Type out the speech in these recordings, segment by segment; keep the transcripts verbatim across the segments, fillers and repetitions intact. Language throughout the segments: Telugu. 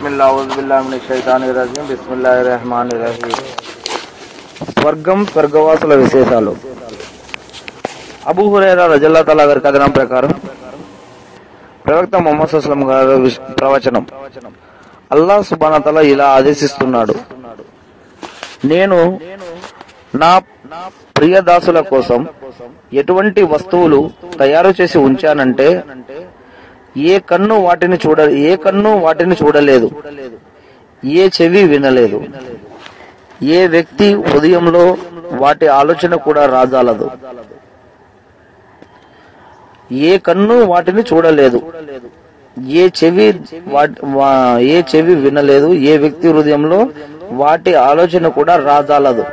బిస్మిల్లాహిర్రహ్మానిర్రహీం బిస్మిల్లాహిర్రహ్మానిర్రహీం. స్వర్గం, స్వర్గవాసుల విశేషాలు. అబూ హురైరా రజల్లాహు తఆలా గారి కథనం ప్రకారం ప్రవక్త ముహమ్మద్ సల్లల్లాహు అలైహి వసల్లం గారి ప్రవచనం, అల్లాహ్ సుబ్హానహు వ తఆలా ఇలా ఆదేశిస్తున్నాడు, నేను నా ప్రియదాసుల కోసం ఎటువంటి వస్తువులు తయారు చేసి ఉంచానంటే ఏ కన్ను వాటిని చూడ ఏ కన్ను వాటిని చూడలేదు, ఏ చెవి వినలేదు, ఏ వ్యక్తి హృదయంలో వాటి ఆలోచన కూడా రాజాలదు. ఏ కన్ను వాటిని చూడలేదు, ఏ చెవి ఏ చెవి వినలేదు, ఏ వ్యక్తి హృదయంలో వాటి ఆలోచన కూడా రాజాలదు.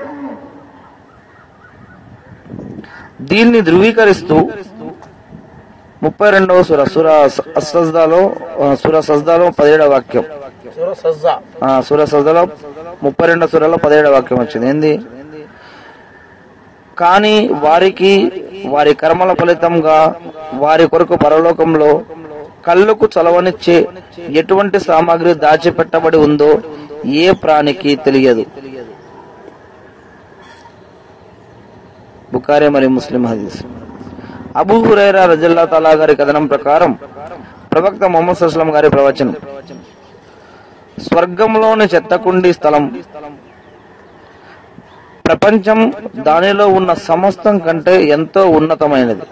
దీన్ని ధృవీకరిస్తూ ముప్పై రెండవ సుర సుర సజ్దాలో సుర సజ్దాలో పదిహేడవ వాక్యం సుర సజ్దాలో ముప్పై రెండవ సురలో పదిహేడవ వాక్యం వచ్చింది. ఏంది? కానీ వారికి వారి కర్మల ఫలితంగా వారి కొరకు పరలోకంలో కళ్ళకు చలవనిచ్చే ఎటువంటి సామాగ్రి దాచిపెట్టబడి ఉందో ఏ ప్రాణికి తెలియదు. బుఖారీ మరియు ముస్లిం హదీస్. అబూ హురైరా రజల్లాహు తఆలా గారి కథనం ప్రకారం ప్రవక్త ముహమ్మద్ సల్లల్లాహు అలైహి వసల్లం గారి ప్రవచనం, స్వర్గంలోని చెత్తకుండి స్థలం ప్రపంచం దానిలో ఉన్న సమస్తం కంటే ఎంతో ఉన్నతమైనది.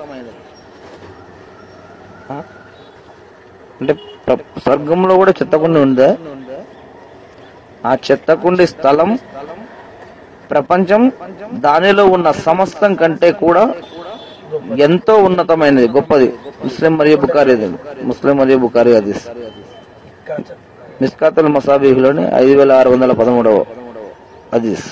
అంటే స్వర్గంలో కూడా చెత్తకుండి ఉందా? ఆ చెత్తకుండి స్థలం ప్రపంచం దానిలో ఉన్న సమస్తం కంటే కూడా ఎంతో ఉన్నతమైనది, గొప్పది. ముస్లిం మరియు బుఖారీ ముస్లిం మరియు బుఖారీ హదీస్. మిస్కాతుల్ మసాబీహ్లోని ఐదు వేల ఆరు వందల పదమూడవ హదీస్.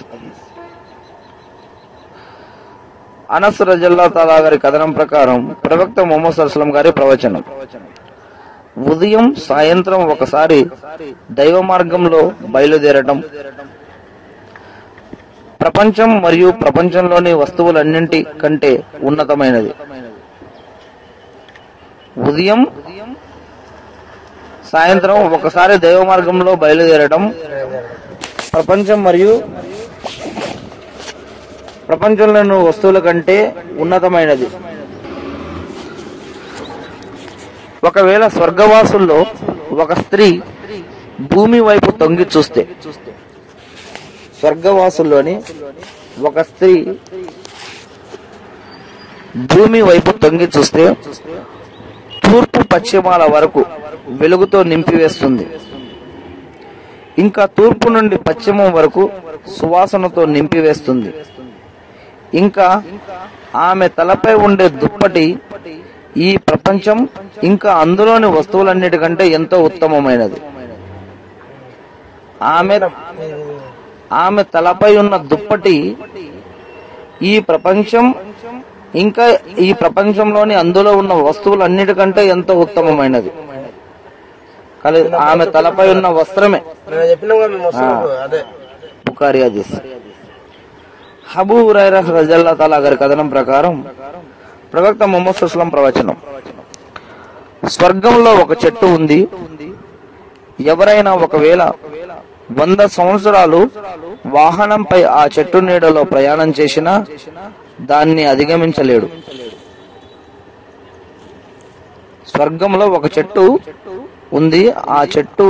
అనస్ రజల్లాహు తఆలా గారి కథనం ప్రకారం ప్రవక్త ముహమ్మద్ సల్లల్లాహు అలైహి వసల్లం గారి ప్రవచనం, ఉదయం సాయంత్రం ఒకసారి దైవ మార్గంలో బయలుదేరటం ప్రపంచం మరియు ప్రపంచంలోని వస్తువులన్నింటి కంటే ఉన్నతమైనది. ఉదయం సాయంత్రం ఒకసారి దైవ మార్గంలో బయలుదేరడం ప్రపంచం మరియు ప్రపంచంలోని వస్తువుల కంటే ఉన్నతమైనది. ఒకవేళ స్వర్గవాసుల్లో ఒక స్త్రీ భూమి వైపు తొంగి చూస్తే, స్వర్గవాసుల్లోని ఒక స్త్రీ భూమి వైపు తొంగి చూస్తే తూర్పు పశ్చిమాల వరకు వెలుగుతో నింపివేస్తుంది. ఇంకా తూర్పు నుండి పశ్చిమం వరకు సువాసనతో నింపివేస్తుంది. ఇంకా ఆమె తలపై ఉండే దుప్పటి ఈ ప్రపంచం ఇంకా అందులోని వస్తువులన్నిటికంటే ఎంతో ఉత్తమమైనది. ఆమె ఆమె తలపై ఉన్న దుప్పటి ఈ ప్రపంచం ఇంకా ఈ ప్రపంచంలోని అందులో ఉన్న వస్తువులన్నిటికంటే ఎంతో ఉత్తమమైనది. ఆమె తలపై ఉన్న వస్త్రమే. బుఖారీ హదీస్. అబూ హురైరా రజల్లాహు తఆలా గారి కథనం ప్రకారం ప్రవక్త ముహమ్మద్ సల్లల్లాహు అలైహి వసల్లం ప్రవచనం, స్వర్గంలో ఒక చెట్టు ఉంది. ఎవరైనా ఒకవేళ వంద సంవత్సరాలు వాహనంపై ఆ చెట్టు నీడలో ప్రయాణం చేసినా దాన్ని అధిగమించలేడు. స్వర్గంలో ఒక చెట్టు ఉంది. ఆ చెట్టు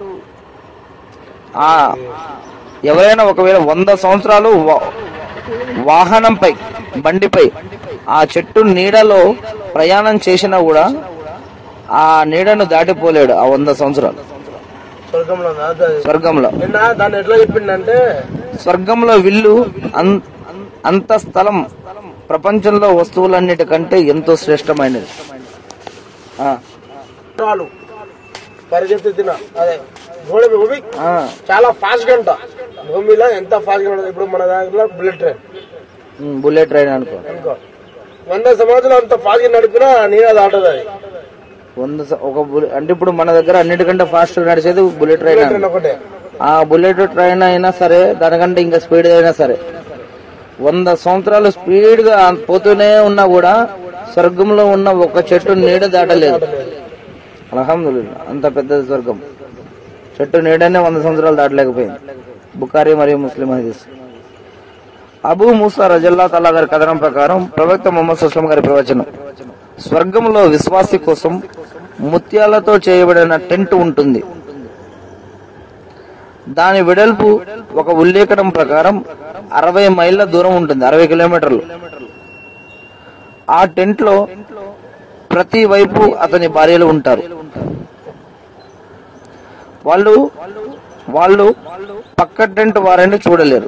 ఆ ఎవరైనా ఒకవేళ వంద సంవత్సరాలు వాహనంపై బండిపై ఆ చెట్టు నీడలో ప్రయాణం చేసినా కూడా ఆ నీడను దాటిపోలేడు. ఆ వంద సంవత్సరాలు స్వర్గంలో దాన్ని ఎట్లా చెప్పిండంటే, స్వర్గంలో విల్లు అంత స్థలం ప్రపంచంలో వస్తువులన్నిటికంటే ఎంతో శ్రేష్టమైనది. పరిగెత్తిన అదే చాలా ఫాస్ట్ గా ఉంటా భూమిలో ఎంత ఫాస్ట్ గా ఉంటుంది. ఇప్పుడు మన దగ్గర బుల్లెట్ ట్రైన్ బుల్లెట్ ట్రైన్ అనుకో అనుకో వంద సంవత్సరాలు అంత ఫాస్ట్ గా నడిపినా నీడ దాటదు. అది వంద ఒక అంటే ఇప్పుడు మన దగ్గర అన్నిటికంటే ఫాస్ట్ నడిచేది బుల్లెట్ ట్రైన్. ఒకటే ఆ బుల్లెట్ ట్రైన్ అయినా సరే, దానికంటే ఇంకా స్పీడ్ అయినా సరే, వంద సంవత్సరాలు స్పీడ్ గా పోతూనే ఉన్నా కూడా స్వర్గంలో ఉన్న ఒక చెట్టు నీడ దాటలేదు. అల్హమ్దులిల్లాహ్, అంత పెద్దది స్వర్గం. చెట్టు నీడనే వంద సంవత్సరాలు దాటలేకపోయింది. బుఖారీ మరియు ముస్లిం హదీస్. అబూ మూసా రజల్లా తల్లా గారి కథనం ప్రకారం ప్రవక్త ముహమ్మద్ సుస్లం గారి ప్రవచనం, స్వర్గంలో విశ్వాసి కోసం ముత్యాలతో చేయబడిన టెంట్ ఉంటుంది. దాని వెడల్పు ఒక ఉల్లేఖనం ప్రకారం అరవై మైళ్ళ దూరం ఉంటుంది, అరవై కిలోమీటర్లు. ఆ టెంట్ లో ప్రతి వైపు అతని భార్యలు ఉంటారు. వాళ్ళు వాళ్ళు పక్క టెంట్ వారిని చూడలేరు.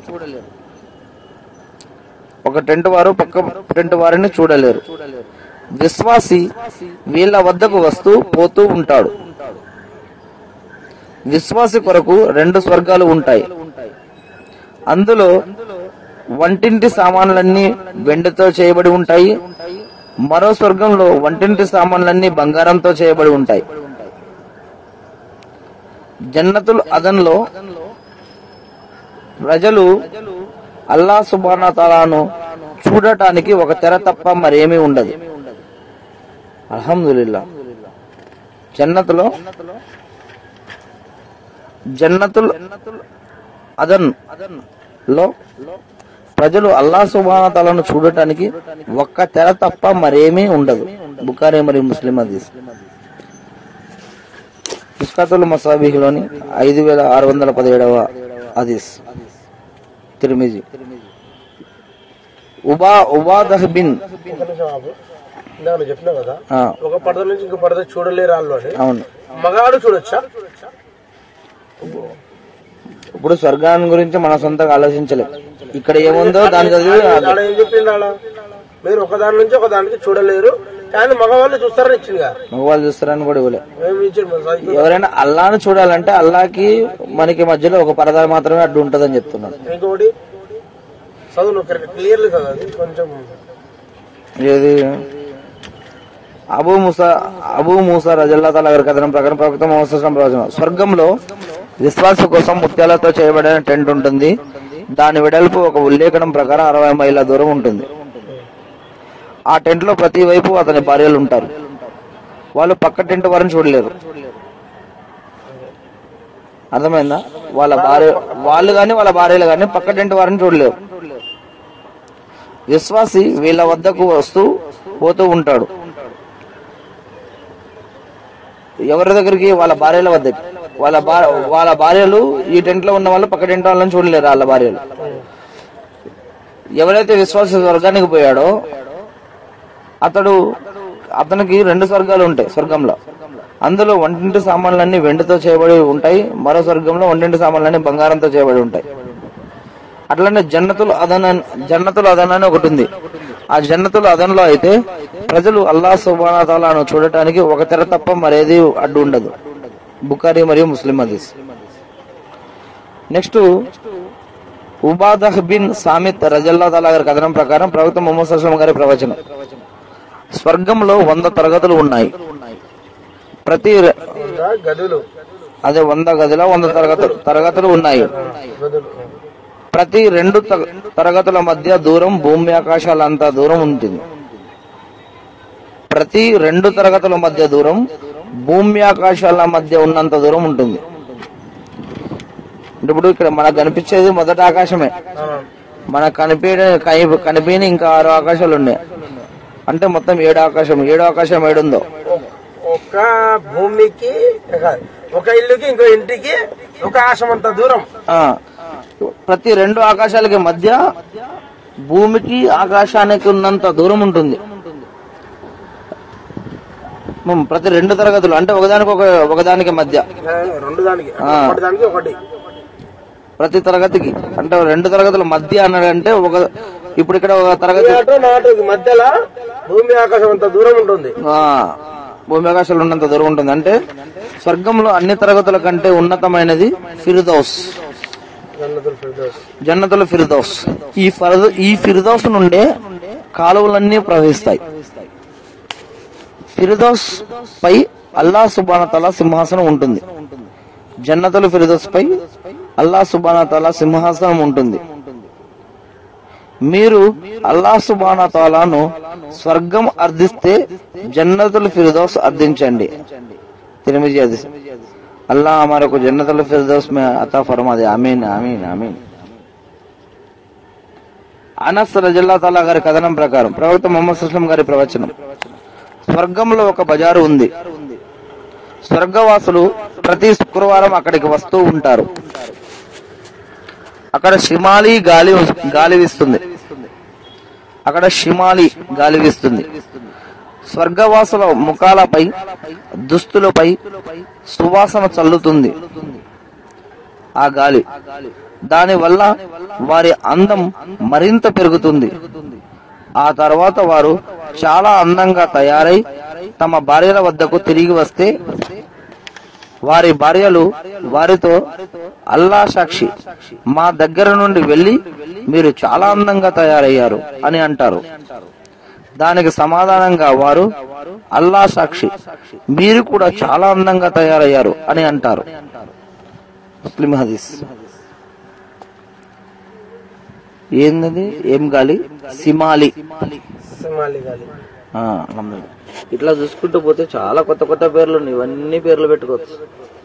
ఒక టెంట్ వారు పక్క టెంట్ వారిని చూడలేరు. విశ్వాసి వీళ్ళ వద్దకు వస్తూ పోతూ ఉంటాడు. విశ్వాసి కొరకు రెండు స్వర్గాలు ఉంటాయి. అందులో వంటింటి సామాన్లన్నీ వెండితో చేయబడి ఉంటాయి. మరో స్వర్గంలో వంటింటి సామాన్లన్నీ బంగారంతో చేయబడి ఉంటాయి. జన్నతుల్ అదన్లో ప్రజలు అల్లా సుబ్హానా తాలాను చూడటానికి ఒక తెర తప్ప మరేమీ ఉండదు. అల్హమ్దులిల్లా. జన్నతులో జన్నతుల్ అదన్ లో ప్రజలు అల్లా సుబ్హానా తాలాను చూడటానికి ఒక్క తెర తప్ప మరేమీ ఉండదు. బుఖారీ మరియు ముస్లిం హదీస్. మిష్కాతుల్ మసాబీహ్లోని ఐదు వేల ఆరు వందల పదిహేడవ హదీస్. తిర్మిజీ. ఉబా ఉబాదహ్ బిన్ చెప్పినా కదా, ఒక పడద నుంచి ఇంకో పడద చూడలేరు వాళ్ళు అని. అవును. మగాడు చూడొచ్చా? ఇప్పుడు స్వర్గాన్ని గురించి మన సొంతంగా ఆలోచించలేం. ఇక్కడ ఏముందో దాని చదివి ఏం చెప్పింది అలా, మీరు ఒక దాని నుంచి ఒక దానికి చూడలేరు కానీ మగవాళ్ళు చూస్తారని ఇచ్చిందిగా. మగవాళ్ళు చూస్తారని కూడా ఇవ్వలే. ఎవరైనా అల్లాను చూడాలంటే అల్లాకి మనకి మధ్యలో ఒక పరదా మాత్రమే అడ్డు ఉంటదని చెప్తున్నారు. ఇంకొకటి చదువు క్లియర్లీ చదవాలి కొంచెం. ఏది అబూ మూసా అబూ మూసా రజల్లా తఆలా గారి కథనం ప్రకారం ప్రవక్త ముహమ్మద్ సల్లల్లాహు అలైహి వసల్లం స్వర్గంలో విశ్వాస కోసం ముత్యాలతో చేయబడిన టెంట్ ఉంటుంది. దాని వెడల్పు ఒక ఉల్లేఖనం ప్రకారం అరవై మైళ్ళ దూరం ఉంటుంది. ఆ టెంట్ లో ప్రతి వైపు అతని భార్యలు ఉంటారు. వాళ్ళు పక్క టెంట్ వారిని చూడలేరు. అర్థమైందా? వాళ్ళ భార్య వాళ్ళు గాని వాళ్ళ భార్యలు గాని పక్క టెంట్ వారిని చూడలేరు. విశ్వాసి వీళ్ళ వద్దకు వస్తూ పోతూ ఉంటాడు. ఎవరి దగ్గరికి? వాళ్ళ భార్యల వద్దకి. వాళ్ళ వాళ్ళ భార్యలు ఈ టెంట్ లో ఉన్న వాళ్ళు పక్క టెంట్ వాళ్ళని చూడలేరు. వాళ్ళ భార్యలు. ఎవరైతే విశ్వాస స్వర్గానికి పోయాడో అతడు అతనికి రెండు స్వర్గాలు ఉంటాయి స్వర్గంలో. అందులో వంటింటి సామాన్లన్నీ వెండితో చేయబడి ఉంటాయి. మరో స్వర్గంలో వంటింటి సామాన్లన్నీ బంగారంతో చేయబడి ఉంటాయి. అట్లనే జన్నతుల్ అదన్ జన్నతుల్ అదన్ అని ఒకటి ఉంది. ఆ జన్నతుల్ అదన్ లో అయితే ప్రజలు అల్లాహ్ సుబ్హానా తాలాను చూడటానికి ఒక తెర తప్ప మరేది అడ్డు ఉండదు. బుఖారీ మరియు ముస్లిం హదీస్. నెక్స్ట్ ఉబాదహ్ బిన్ సామిత్ రజల్లా తఆలా గారి కథనం ప్రకారం ప్రవక్త ముహమ్మద్ సల్లల్లాహు అలైహి వసల్లం గారి ప్రవచనం, స్వర్గంలో వంద తరగతులు ఉన్నాయి. ప్రతి అదే వంద గదిలో వంద తరగతులు తరగతులు ఉన్నాయి. ప్రతి రెండు తరగతుల మధ్య దూరం భూమి ఆకాశాలంత దూరం ఉంటుంది. ప్రతి రెండు తరగతుల మధ్య దూరం భూమి ఆకాశాల మధ్య ఉన్నంత దూరం ఉంటుంది. ఇప్పుడు ఇక్కడ మనకు కనిపించేది మొదటి ఆకాశమే. మనకు కనిపి కనిపించి ఇంకా ఆరు ఆకాశాలు ఉన్నాయి. అంటే మొత్తం ఏడు ఆకాశం. ఏడు ఆకాశం ఏడుందో ఒక భూమికి ఒక ఇల్లుకి ఇంకో ఇంటికి ఒక ఆకాశం అంత దూరం. ప్రతి రెండు ఆకాశాలకి మధ్య భూమికి ఆకాశానికి ఉన్నంత దూరం ఉంటుంది. ప్రతి రెండు తరగతులు అంటే ఒకదానికి ఒక ఒకదానికి మధ్య రెండు దానికి ఒకటి ప్రతి తరగతికి అంటే రెండు తరగతుల మధ్య అన్నాడంటే ఒక ఇప్పుడు ఇక్కడ ఒక తరగతి మధ్యలో భూమి ఆకాశం అంత దూరం ఉంటుంది. భూమి ఆకాశాలు ఉన్నంత దూరం ఉంటుంది. అంటే స్వర్గంలో అన్ని తరగతుల కంటే ఉన్నతమైనది ఫిర్దౌస్, జన్నతుల్ ఫిర్దౌస్. ఈ ఈ ఫిర్దౌస్ నుండే కాలువలన్నీ ప్రవహిస్తాయి. ఫిర్దౌస్ పై అల్లాహ్ సుబ్హానహు తఆలా సింహాసనం ఉంటుంది. జన్నతుల్ ఫిర్దౌస్ పై అల్లాహ్ సుబ్హానహు తఆలా సింహాసనం ఉంటుంది. మీరు అల్లాహ్ సుబ్హానహు తఆలాను స్వర్గం అర్థిస్తే జన్నతుల్ ఫిర్దౌస్ అర్థించండి. తిర్మిజీ హదీస్. अल्लाह हमारे को जन्नतुल फिरदौस में अता फरमा दे। आमीन आमीन आमीन। అనస్ రజల్లా తాలా గారి కథనం ప్రకారం ప్రవక్త ముహమ్మద్ సల్లం గారి ప్రవచనం, స్వర్గంలో ఒక బజారు ఉంది. స్వర్గవాసులు ప్రతి శుక్రవారం అక్కడికి వస్తూ ఉంటారు. అక్కడ షిమాలి గాలి గాలి వీస్తుంది. అక్కడ షిమాలి గాలి వీస్తుంది. స్వర్గవాసుల ముఖాలపై, దుస్తులపై సువాసన చల్లుతుంది ఆ గాలి. దాని వల్ల వారి అందం మరింత పెరుగుతుంది. ఆ తర్వాత వారు చాలా అందంగా తయారై తమ భార్యల వద్దకు తిరిగి వస్తే వారి భార్యలు వారితో, అల్లా సాక్షి, మా దగ్గర నుండి వెళ్లి మీరు చాలా అందంగా తయారయ్యారు అని అంటారు. దానికి సమాధానంగా వారు, అల్లా సాక్షి, మీరు కూడా చాలా అందంగా తయారయ్యారు అని అంటారు. ముస్లిం హదీస్. ఏంది? ఏం గాలి? సిమాలి. ఇట్లా చూసుకుంటూ పోతే చాలా కొత్త కొత్త పేర్లు ఉన్నాయి. ఇవన్నీ పేర్లు పెట్టుకోవచ్చు.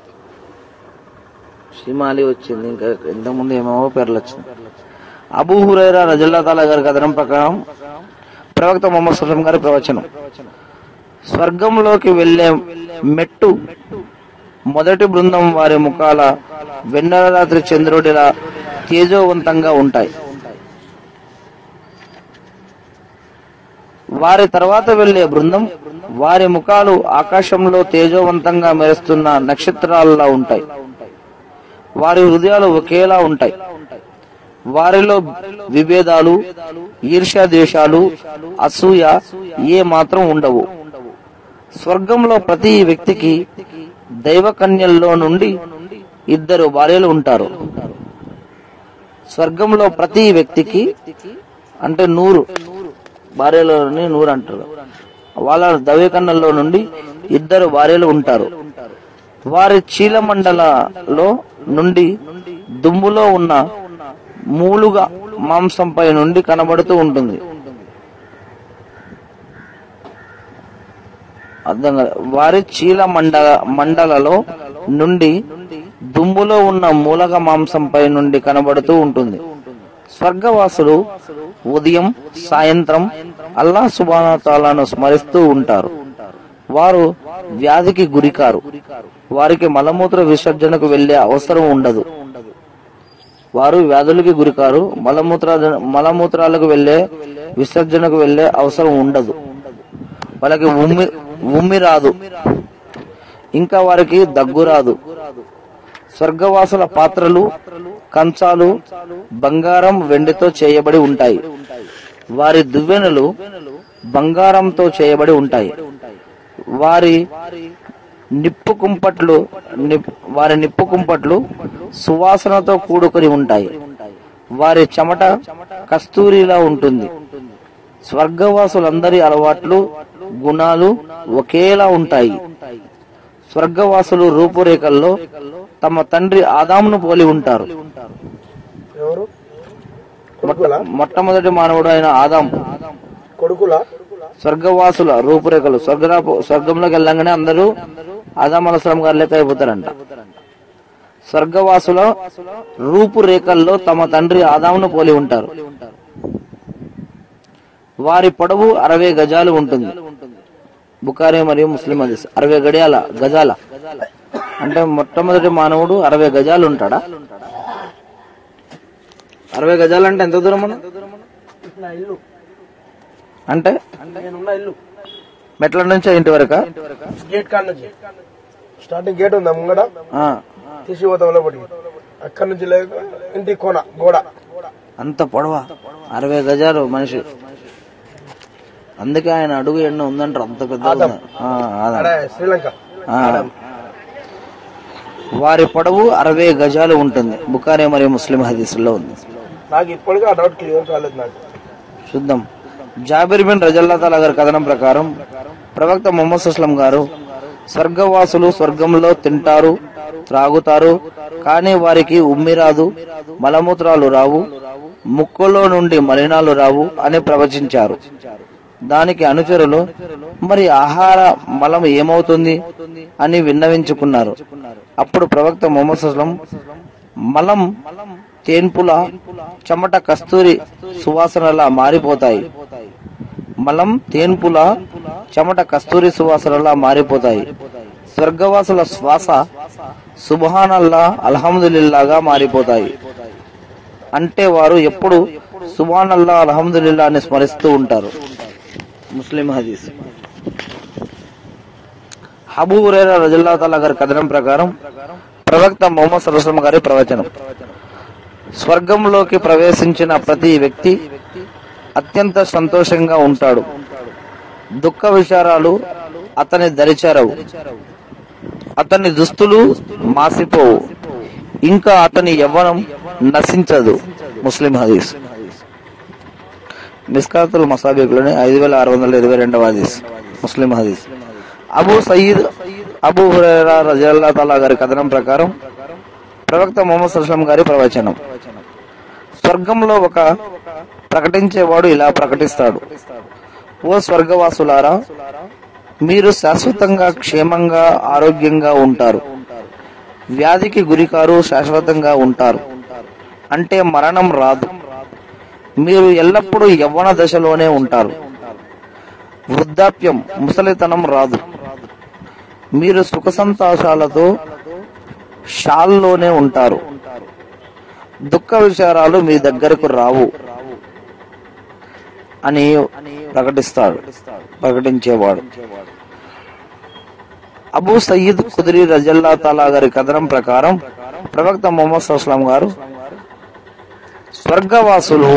సిమాలి వచ్చింది, ఇంకా ఇంతకుముందు ఏమేమో పేర్లు వచ్చింది. అబూ హురైరా రజల్లా తాలా గారి కథనం ప్రకారం ప్రవక్త ముహమ్మద్ సల్లం గారి ప్రవచనం, స్వర్గంలోకి వెళ్లే మెట్టు మొదటి బృందం వారి ముఖాల వెన్నెల రాత్రి చంద్రుడిలా తేజోవంతంగా ఉంటాయి. వారి తర్వాత వెళ్లే బృందం వారి ముఖాలు ఆకాశంలో తేజోవంతంగా మెరుస్తున్న నక్షత్రాలలా ఉంటాయి. వారి హృదయాలు ఒకేలా ఉంటాయి. వారిలో విభేదాలు, ఈర్ష్య, ద్వేషాలు, అసూయ ఏ మాత్రం ఉండవు. స్వర్గంలో ప్రతి వ్యక్తికి దైవ కన్యల్లో నుండి ఇద్దరు భార్యలు ఉంటారు. స్వర్గంలో ప్రతి వ్యక్తికి అంటే నూరు భార్యలని నూరు అంటారు. వాళ్ళ దైవకన్యల్లో నుండి ఇద్దరు భార్యలు ఉంటారు. వారి చీలమండలలో నుండి దుమ్ములో ఉన్న మూలుగా మాంసంపై నుండి కనబడుతూ ఉంటుంది. అర్థం కాదు. వారి చీల మండల మండలలో నుండి దుమ్ములో ఉన్న మూలగ మాంసంపై నుండి కనబడుతూ ఉంటుంది. స్వర్గవాసులు ఉదయం, సాయంత్రం అల్లాహ్ సుబ్హానహు వ తఆలాను స్మరిస్తూ ఉంటారు. వారు వ్యాధికి గురికారు. వారికి మలమూత్ర విసర్జనకు వెళ్లే అవసరం ఉండదు. వారు వ్యాధులకి గురికారు. మలమూత్ర మలమూత్రాలకు వెళ్లే విసర్జనకు వెళ్లే అవసరం ఉండదు. వాళ్ళకి ఉమ్మి ఉమ్మి రాదు. ఇంకా వారికి దగ్గు రాదు. స్వర్గవాసుల పాత్రలు, కంచాలు బంగారం, వెండితో చేయబడి ఉంటాయి. వారి దువ్వెనలు బంగారంతో చేయబడి ఉంటాయి. వారి నిప్పు కుంపట్లు వారి నిప్పు కుంపట్లు సువాసనతో కూడుకొని ఉంటాయి. వారి చెమట కస్తూరిలా ఉంటుంది. స్వర్గవాసులందరి అలవాట్లు, గుణాలు ఒకేలా ఉంటాయి. స్వర్గవాసులు రూపురేఖల్లో తమ తండ్రి ఆదామును పోలి ఉంటారు. మొట్టమొదటి మానవుడు అయిన ఆదాం కొడుకులా స్వర్గవాసుల రూపురేఖలు. స్వర్గ స్వర్గంలోకి వెళ్ళంగానే అందరూ ఆదాం అలైహిస్సలాం గారి లెక్క అయిపోతారంట. స్వర్గవాసుల రూపురేఖల్లో తమ తండ్రి ఆదామును పోలి ఉంటారు. వారి పొడవు అరవై గజాలు ఉంటుంది. బుఖారీ మరియు ముస్లిం హదీస్. అరవై గడియాల గజాల అంటే మొట్టమొదటి మానవుడు అరవై గజాలు ఉంటాడా? అరవై గజాలు అంటే ఎంత దూరం అన్న? అంటే మెట్ల నుంచి ఇంటి వరకు గేట్ కాడ నుంచి స్టార్టింగ్ గేట్ ఉందా ముంగడ తీసిపోతాం లోపలికి. అక్కడ నుంచి లేక ఇంటి కోన గోడ అంత పొడవా అరవై గజాలు మనిషి. అందుకే ఆయన అడుగు ఎన్నో ఉందంటారు. అంత పెద్ద శ్రీలంక. వారి పొడవు అరవై గజాలు ఉంటుంది. బుఖారీ మరియు ముస్లిం హదీసుల్లో ఉంది. నాకు ఇప్పటికీ ఆ డౌట్ క్లియర్ కాలేదు నాకు. చూద్దాం. జాబిర్ బిన్ రజల్లా తాలా గారి కథనం ప్రకారం ప్రవక్త ముహమ్మద్ సల్లం గారు, స్వర్గవాసులు స్వర్గంలో తింటారు, త్రాగుతారు, కానీ వారికి ఉమ్మి రాదు, మలమూత్రాలు రావు, ముక్కులో నుండి మలినాలు రావు అని ప్రవచించారు. దానికి అనుచరులు, మరి ఆహార మలం ఏమవుతుంది అని విన్నవించుకున్నారు. అప్పుడు ప్రవక్త ముహమ్మద్ సల్లం మలం తేన్పుల చెమట కస్తూరి సువాసనలా మారిపోతాయి మలం తేన్పుల చెమట కస్తూరి సువాసనలా మారిపోతాయి స్వర్గవాసుల శ్వాస సుబ్హానల్లా అల్హమ్దులిల్లాగా మారిపోతాయి. అంటే వారు ఎప్పుడు సుబ్హానల్లా అల్హమ్దులిల్లా అని స్మరిస్తూ ఉంటారు. ముస్లిం హదీస్. అబూ హురైరా రజల్లాహు తఆలా గారి కథనం ప్రకారం ప్రవక్త ముహమ్మద్ సల్లల్లాహు అలైహి వసల్లం గారి ప్రవచనం: స్వర్గంలోకి ప్రవేశించిన ప్రతి వ్యక్తి అత్యంత సంతోషంగా ఉంటాడు. దుఃఖ విచారాలు అతని దరిచేరవు. అతని దుస్తులు మాసిపోవు. ఇంకా అతని యవ్వనం నశించదు. ముస్లిం హదీస్. మిస్కాతుల్ మసాబిక్లోని ఐదు వేల ఆరు వందల ఇరవై రెండవ హదీస్. ముస్లిం హదీస్. అబూ సయీద్ అబూ హురైరా రజల్లాహు తఆలా గారి కథనం ప్రకారం ప్రవక్త ముహమ్మద్ సల్లల్లాహు అలైహి వసల్లం గారి ప్రవచనం: స్వర్గంలో ఒక ప్రకటించేవాడు ఇలా ప్రకటిస్తాడు: ఓ స్వర్గవాసులారా, మీరు శాశ్వతంగా క్షేమంగా ఆరోగ్యంగా ఉంటారు. వ్యాధికి గురికారు, శాశ్వతంగా ఉంటారు. అంటే మరణం రాదు. మీరు ఎల్లప్పుడూ యవ్వన దశలోనే ఉంటారు. వృద్ధాప్యం, ముసలితనం రాదు. మీరు సుఖ సంతోషాలతో షాల్లోనే ఉంటారు. దుఃఖ విచారాలు మీ దగ్గరకు రావు అని ప్రకటిస్తాడు ప్రకటించేవాడు. అబూ సయీద్ ఖుద్రీ రజల్లాహు తఆలా గారి కథనం ప్రకారం ప్రవక్త ముహమ్మద్ సల్లల్లాహు అలైహి వసల్లం గారు: స్వర్గవాసులు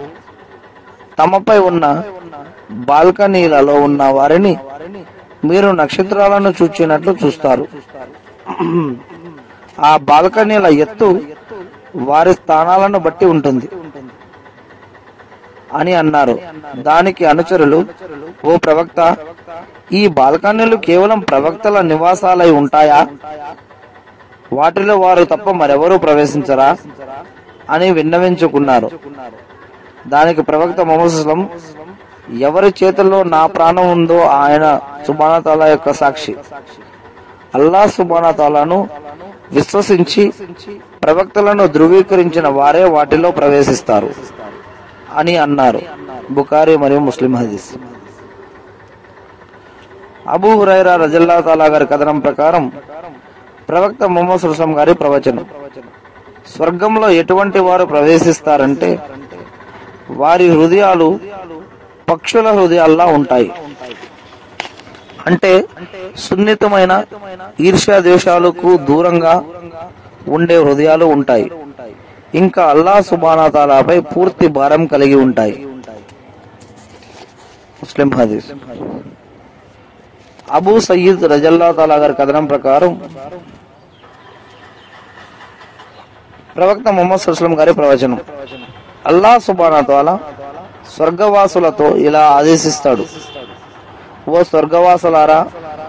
తమపై ఉన్న బాల్కనీలలో ఉన్న వారిని మీరు నక్షత్రాలను చూచినట్లు చూస్తారు. ఆ బాల్కనీల ఎత్తు వారి స్థానాలను బట్టి ఉంటుంది అని అన్నారు. దానికి అనుచరులు: ఓ ప్రవక్త, ఈ బాల్కనీలు కేవలం ప్రవక్తల నివాసాలై ఉంటాయా? వాటిలో వారు తప్ప మరెవరూ ప్రవేశించరా అని విన్నవించుకున్నారు. దానికి ప్రవక్త ముహమ్మద్ సల్లల్లాహు అలైహి వసల్లం: ఎవరి చేతుల్లో నా ప్రాణం ఉందో ఆయన సుబ్హానహు తఆలా యొక్క సాక్షి. అల్లాహ్ సుబ్హానహు తఆలాను విశ్వసించి ప్రవక్తలను ధృవీకరించిన వారే వాటిలో ప్రవేశిస్తారు అని అన్నారు. బుఖారీ మరియు ముస్లిం హదీస్. అబూ హురైరా రజల్లాహు తఆలా గారి కథనం ప్రకారం ప్రవక్త ముహమ్మద్ సల్లల్లాహు అలైహి వసల్లం గారి ప్రవచనం: స్వర్గంలో ఎటువంటి వారు ప్రవేశిస్తారంటే వారి హృదయాలు పక్షుల హృదయాల్లా ఉంటాయి. అంటే సున్నితమైన ఈర్ష్యా ద్వేషాలకు దూరంగా ఉండే హృదయాలు ఉంటాయి. ఇంకా అల్లాహ్ సుబ్హానహు తఆలాపై పూర్తి భారం కలిగి ఉంటాయి. ముస్లిం హదీస్. అబూ సయీద్ రజల్లాహు తఆలా గారి కథనం ప్రకారం ప్రవక్త ముహమ్మద్ సల్లల్లాహు అలైహి వసల్లం గారి ప్రవచనం: అల్లాహ్ సుబ్హానహు తఆలా స్వర్గవాసులతో ఇలా ఆదేశిస్తాడు: ఓ స్వర్గవాసులారా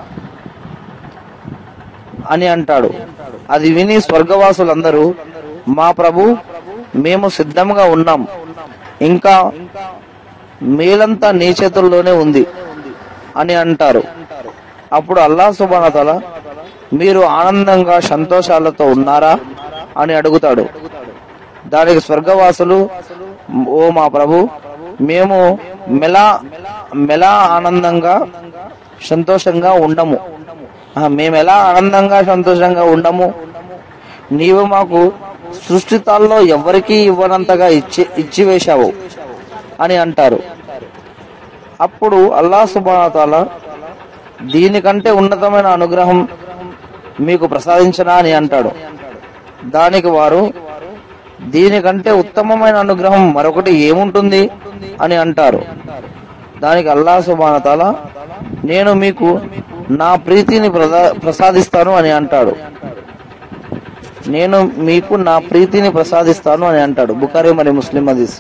అని అంటాడు. అది విని స్వర్గవాసులందరూ: మా ప్రభు, మేము సిద్ధంగా ఉన్నాం. ఇంకా మేలంతా నీ చేతుల్లోనే ఉంది అని అంటారు. అప్పుడు అల్లాహ్ సుబ్హానహు తఆలా: మీరు ఆనందంగా సంతోషాలతో ఉన్నారా అని అడుగుతాడు. దానికి స్వర్గవాసులు: ఓ మా ప్రభు, మేము మెలా మెలా ఆనందంగా సంతోషంగా ఉండము. మేమెలా ఆనందంగా సంతోషంగా ఉండము? నీవు మాకు సృష్టితాల్లో ఎవరికీ ఇవ్వనంతగా ఇచ్చి ఇచ్చివేశావు అని అంటారు. అప్పుడు అల్లాహ్ సుబ్హానహు తఆలా: దీనికంటే ఉన్నతమైన అనుగ్రహం మీకు ప్రసాదించనా అని అంటాడు. దానికి వారు: దీనికంటే ఉత్తమమైన అనుగ్రహం మరొకటి ఏముంటుంది అని అంటారు. దానికి అల్లాహ్ సుబ్హానహు తఆలా: నేను మీకు నా ప్రీతిని ప్రసాదిస్తాను అని అంటాడు. నేను మీకు నా ప్రీతిని ప్రసాదిస్తాను అని అంటాడు. బుఖారీ మరియు ముస్లిం హదీస్.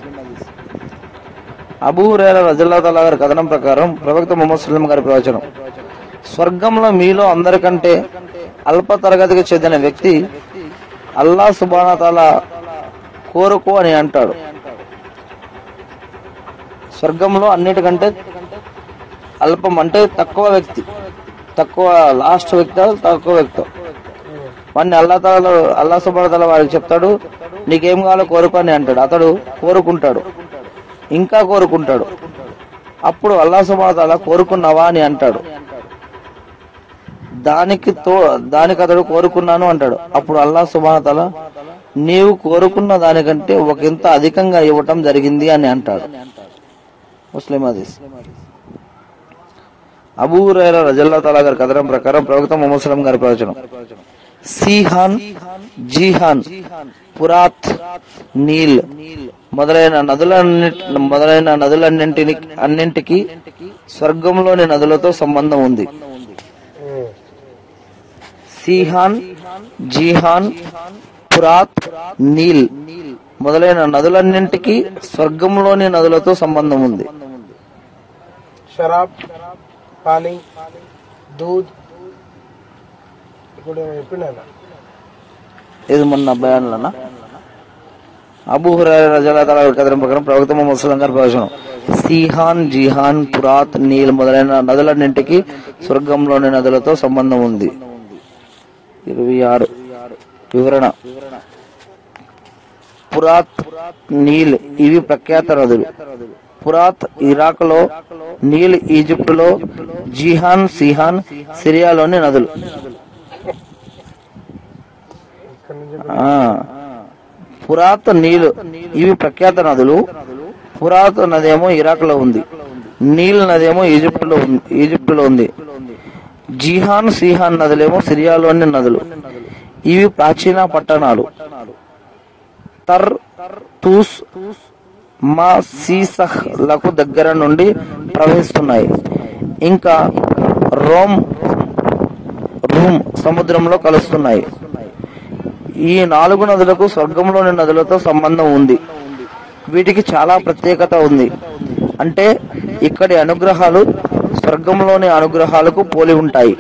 అబూ హురైరా రజల్లాహు తఆలా గారి కథనం ప్రకారం ప్రవక్త ముహమ్మద్ సల్లల్లాహు అలైహి వసల్లం గారి ప్రవచనం: స్వర్గంలో మీలో అందరికంటే అల్ప తరగతికి చెందిన వ్యక్తి అల్లాహ్ సుబ్హానహు తఆలా కోరుకో అని అంటాడు. స్వర్గంలో అన్నిటికంటే అల్పం అంటే తక్కువ వ్యక్తి, తక్కువ లాస్ట్ వ్యక్తి, తక్కువ వ్యక్తి వాడిని అల్లా తాలా అల్లా సుబ్హానహు తఆలా వాడికి చెప్తాడు, నీకేం కావాలో కోరుకొని అంటాడు. అతడు కోరుకుంటాడు, ఇంకా కోరుకుంటాడు. అప్పుడు అల్లా సుబ్హానహు తఆలా కోరుకున్నావా అని అంటాడు. దానికి తో దానికి అతడు కోరుకున్నాను అంటాడు. అప్పుడు అల్లా సుబ్హానహు తఆలా నీవు కోరుకున్న దానికంటే ఒకంత అధికంగా ఇవ్వటం జరిగింది అని అంటాడు. ముస్లిం హదీస్. అబూ హురైరా రజల్లాహు తఆలా గారి కథనం ప్రకారం ప్రవక్త ముహమ్మద్ సల్లల్లాహు గారి ప్రవచనం, సీహాన్, జీహాన్, పురాత్, నీల్ మొదలైన నదులన్నిటి మొదలైన నదులన్నింటిని అన్నింటికి స్వర్గంలోని నదులతో సంబంధం ఉంది. సీహాన్, జీహాన్, పురాత్, నీల్ మొదలైన నదులన్నింటికి స్వర్గంలోని నదులతో సంబంధం ఉంది. షరాబ్, పానీ, దూద్ ఇప్పుడు చెప్పినా ఇది మొన్న బయాన్లనా. అబూ హురైరా రజల్లాహు తఆలా కథనం ప్రకారం ప్రవక్త ముహమ్మద్ సల్లల్లాహు గారి ప్రవచనం, సీహాన్, జీహాన్, పురాత్, నీల్ మొదలైన నదులన్నింటికి స్వర్గంలోని నదులతో సంబంధం ఉంది. ఇరవై ఆరు వివరణ. పురాత్, నీల్ ఇవి ప్రఖ్యాత నదులు. పురాత్ ఇరాక్ లో, నీల్ ఈజిప్ట్ లో, జీహాన్, సిహాన్ సిరియాలోని నదులు. పురాత్, నీల్ ఇవి ప్రఖ్యాత నదులు. పురాత్ నదేమో ఇరాక్ లో ఉంది, నీల్ నదేమో ఈజిప్ట్ లో ఈజిప్ట్ లో ఉంది. జీహాన్, సిహాన్ నదులేమో సిరియాలోని నదులు. ఇవి ప్రాచీన పట్టణాలు. తర్, తూస్, మా సీసహ్ లకు దగ్గర నుండి ప్రవహిస్తున్నాయి. ఇంకా రోమ్, రూమ్ సముద్రంలో కలుస్తున్నాయి. ఈ నాలుగు నదులకు స్వర్గంలోని నదులతో సంబంధం ఉంది. వీటికి చాలా ప్రత్యేకత ఉంది. అంటే ఇక్కడి అనుగ్రహాలు స్వర్గంలోని అనుగ్రహాలకు పోలి ఉంటాయి.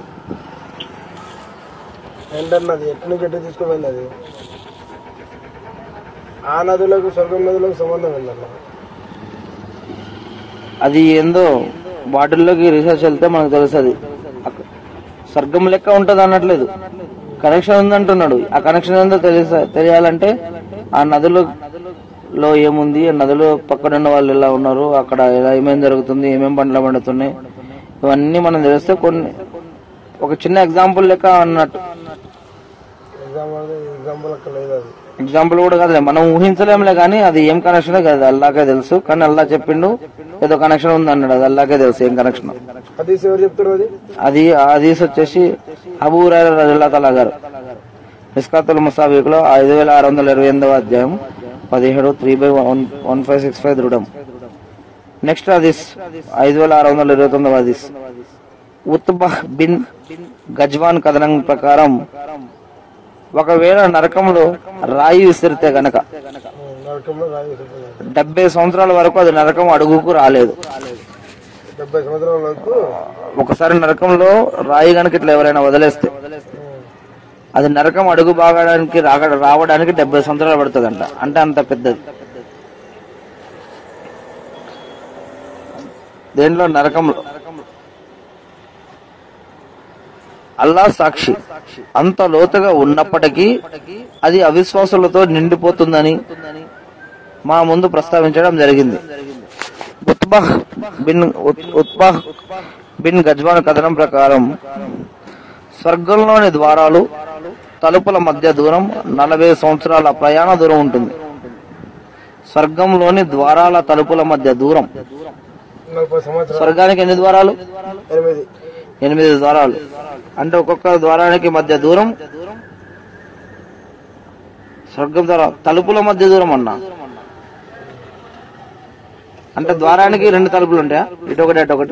ఏంటన్నది ఎట్టు నుంచి ఎట్టు తీసుకుపోయింది అది? ఆ నదులకు స్వర్గం నదులకు సంబంధం ఏంటన్న? అది ఏందో వాటిల్లోకి రీసెర్చ్ వెళ్తే మనకు తెలుస్తుంది. స్వర్గం లెక్క ఉంటది అనట్లేదు, కనెక్షన్ ఉందంటున్నాడు. ఆ కనెక్షన్ ఏందో తెలియ తెలియాలంటే ఆ నదులలో ఏముంది, ఆ నదులు పక్కనున్న వాళ్ళు ఎలా ఉన్నారు, అక్కడ ఎలా ఏమేమి జరుగుతుంది, ఏమేమి పంటలు పండుతున్నాయి, ఇవన్నీ మనం తెలిస్తే కొన్ని ఒక చిన్న ఎగ్జాంపుల్ లెక్క అన్నట్టు. ఎగ్జాంపుల్ కూడా కాదులే, మనం ఊహించలేములే కానీ అది ఏం కనెక్షన్ కాదు, అల్లాకే తెలుసు. కానీ అల్లా చెప్పిండు ఏదో కనెక్షన్ ఉంది అన్నాడు, అది అల్లాకే తెలుసు ఏం కనెక్షన్. అది హదీస్ వచ్చేసి అబూ హురైరా రలియల్లాహు తఆలా గారు మిస్కాతుల్ ముసాబిక్ లో ఐదు వేల ఆరు వందల ఇరవై ఎనిమిదవ అధ్యాయం పదిహేడు three by one one five six five దృఢం. నెక్స్ట్ హదీస్ ఐదు వేల ఆరు వందల ఇరవై తొమ్మిదవ హదీస్. ఉత్బహ్ బిన్ గజ్వాన్ కథనం ప్రకారం ఒకవేళ నరకంలో రాయి విసిరితే గనక డెబ్బై సంవత్సరాల వరకు అది నరకం అడుగుకు రాలేదు. డెబ్బై సంవత్సరాల వరకు ఒకసారి నరకంలో రాయి గనక ఇట్లా ఎవరైనా వదిలేస్తే అది నరకం అడుగు బాగడానికి రావడానికి డెబ్బై సంవత్సరాలు పడుతుందంట. అంటే అంత పెద్దది. దేంట్లో? నరకంలో. అల్లా సాక్షి, అంత లోతుగా ఉన్నప్పటికీ అది అవిశ్వాసులతో నిండిపోతుందని మా ముందు ప్రస్తావించడం జరిగింది. Utbah bin Utbah bin Ghazwan కథనం ప్రకారం స్వర్గంలోని ద్వారాలు తలుపుల మధ్య దూరం నలభై సంవత్సరాల ప్రయాణ దూరం ఉంటుంది. స్వర్గంలోని ద్వారాల తలుపుల మధ్య దూరం. స్వర్గానికి ఎన్ని ద్వారాలు? ఎనిమిది ద్వారాలు. అంటే ఒక్కొక్క ద్వారానికి మధ్య దూరం స్వర్గం ద్వారా తలుపుల మధ్య దూరం అన్నా. అంటే ద్వారానికి రెండు తలుపులు ఉంటాయా? ఇటొకటి అటొకటి.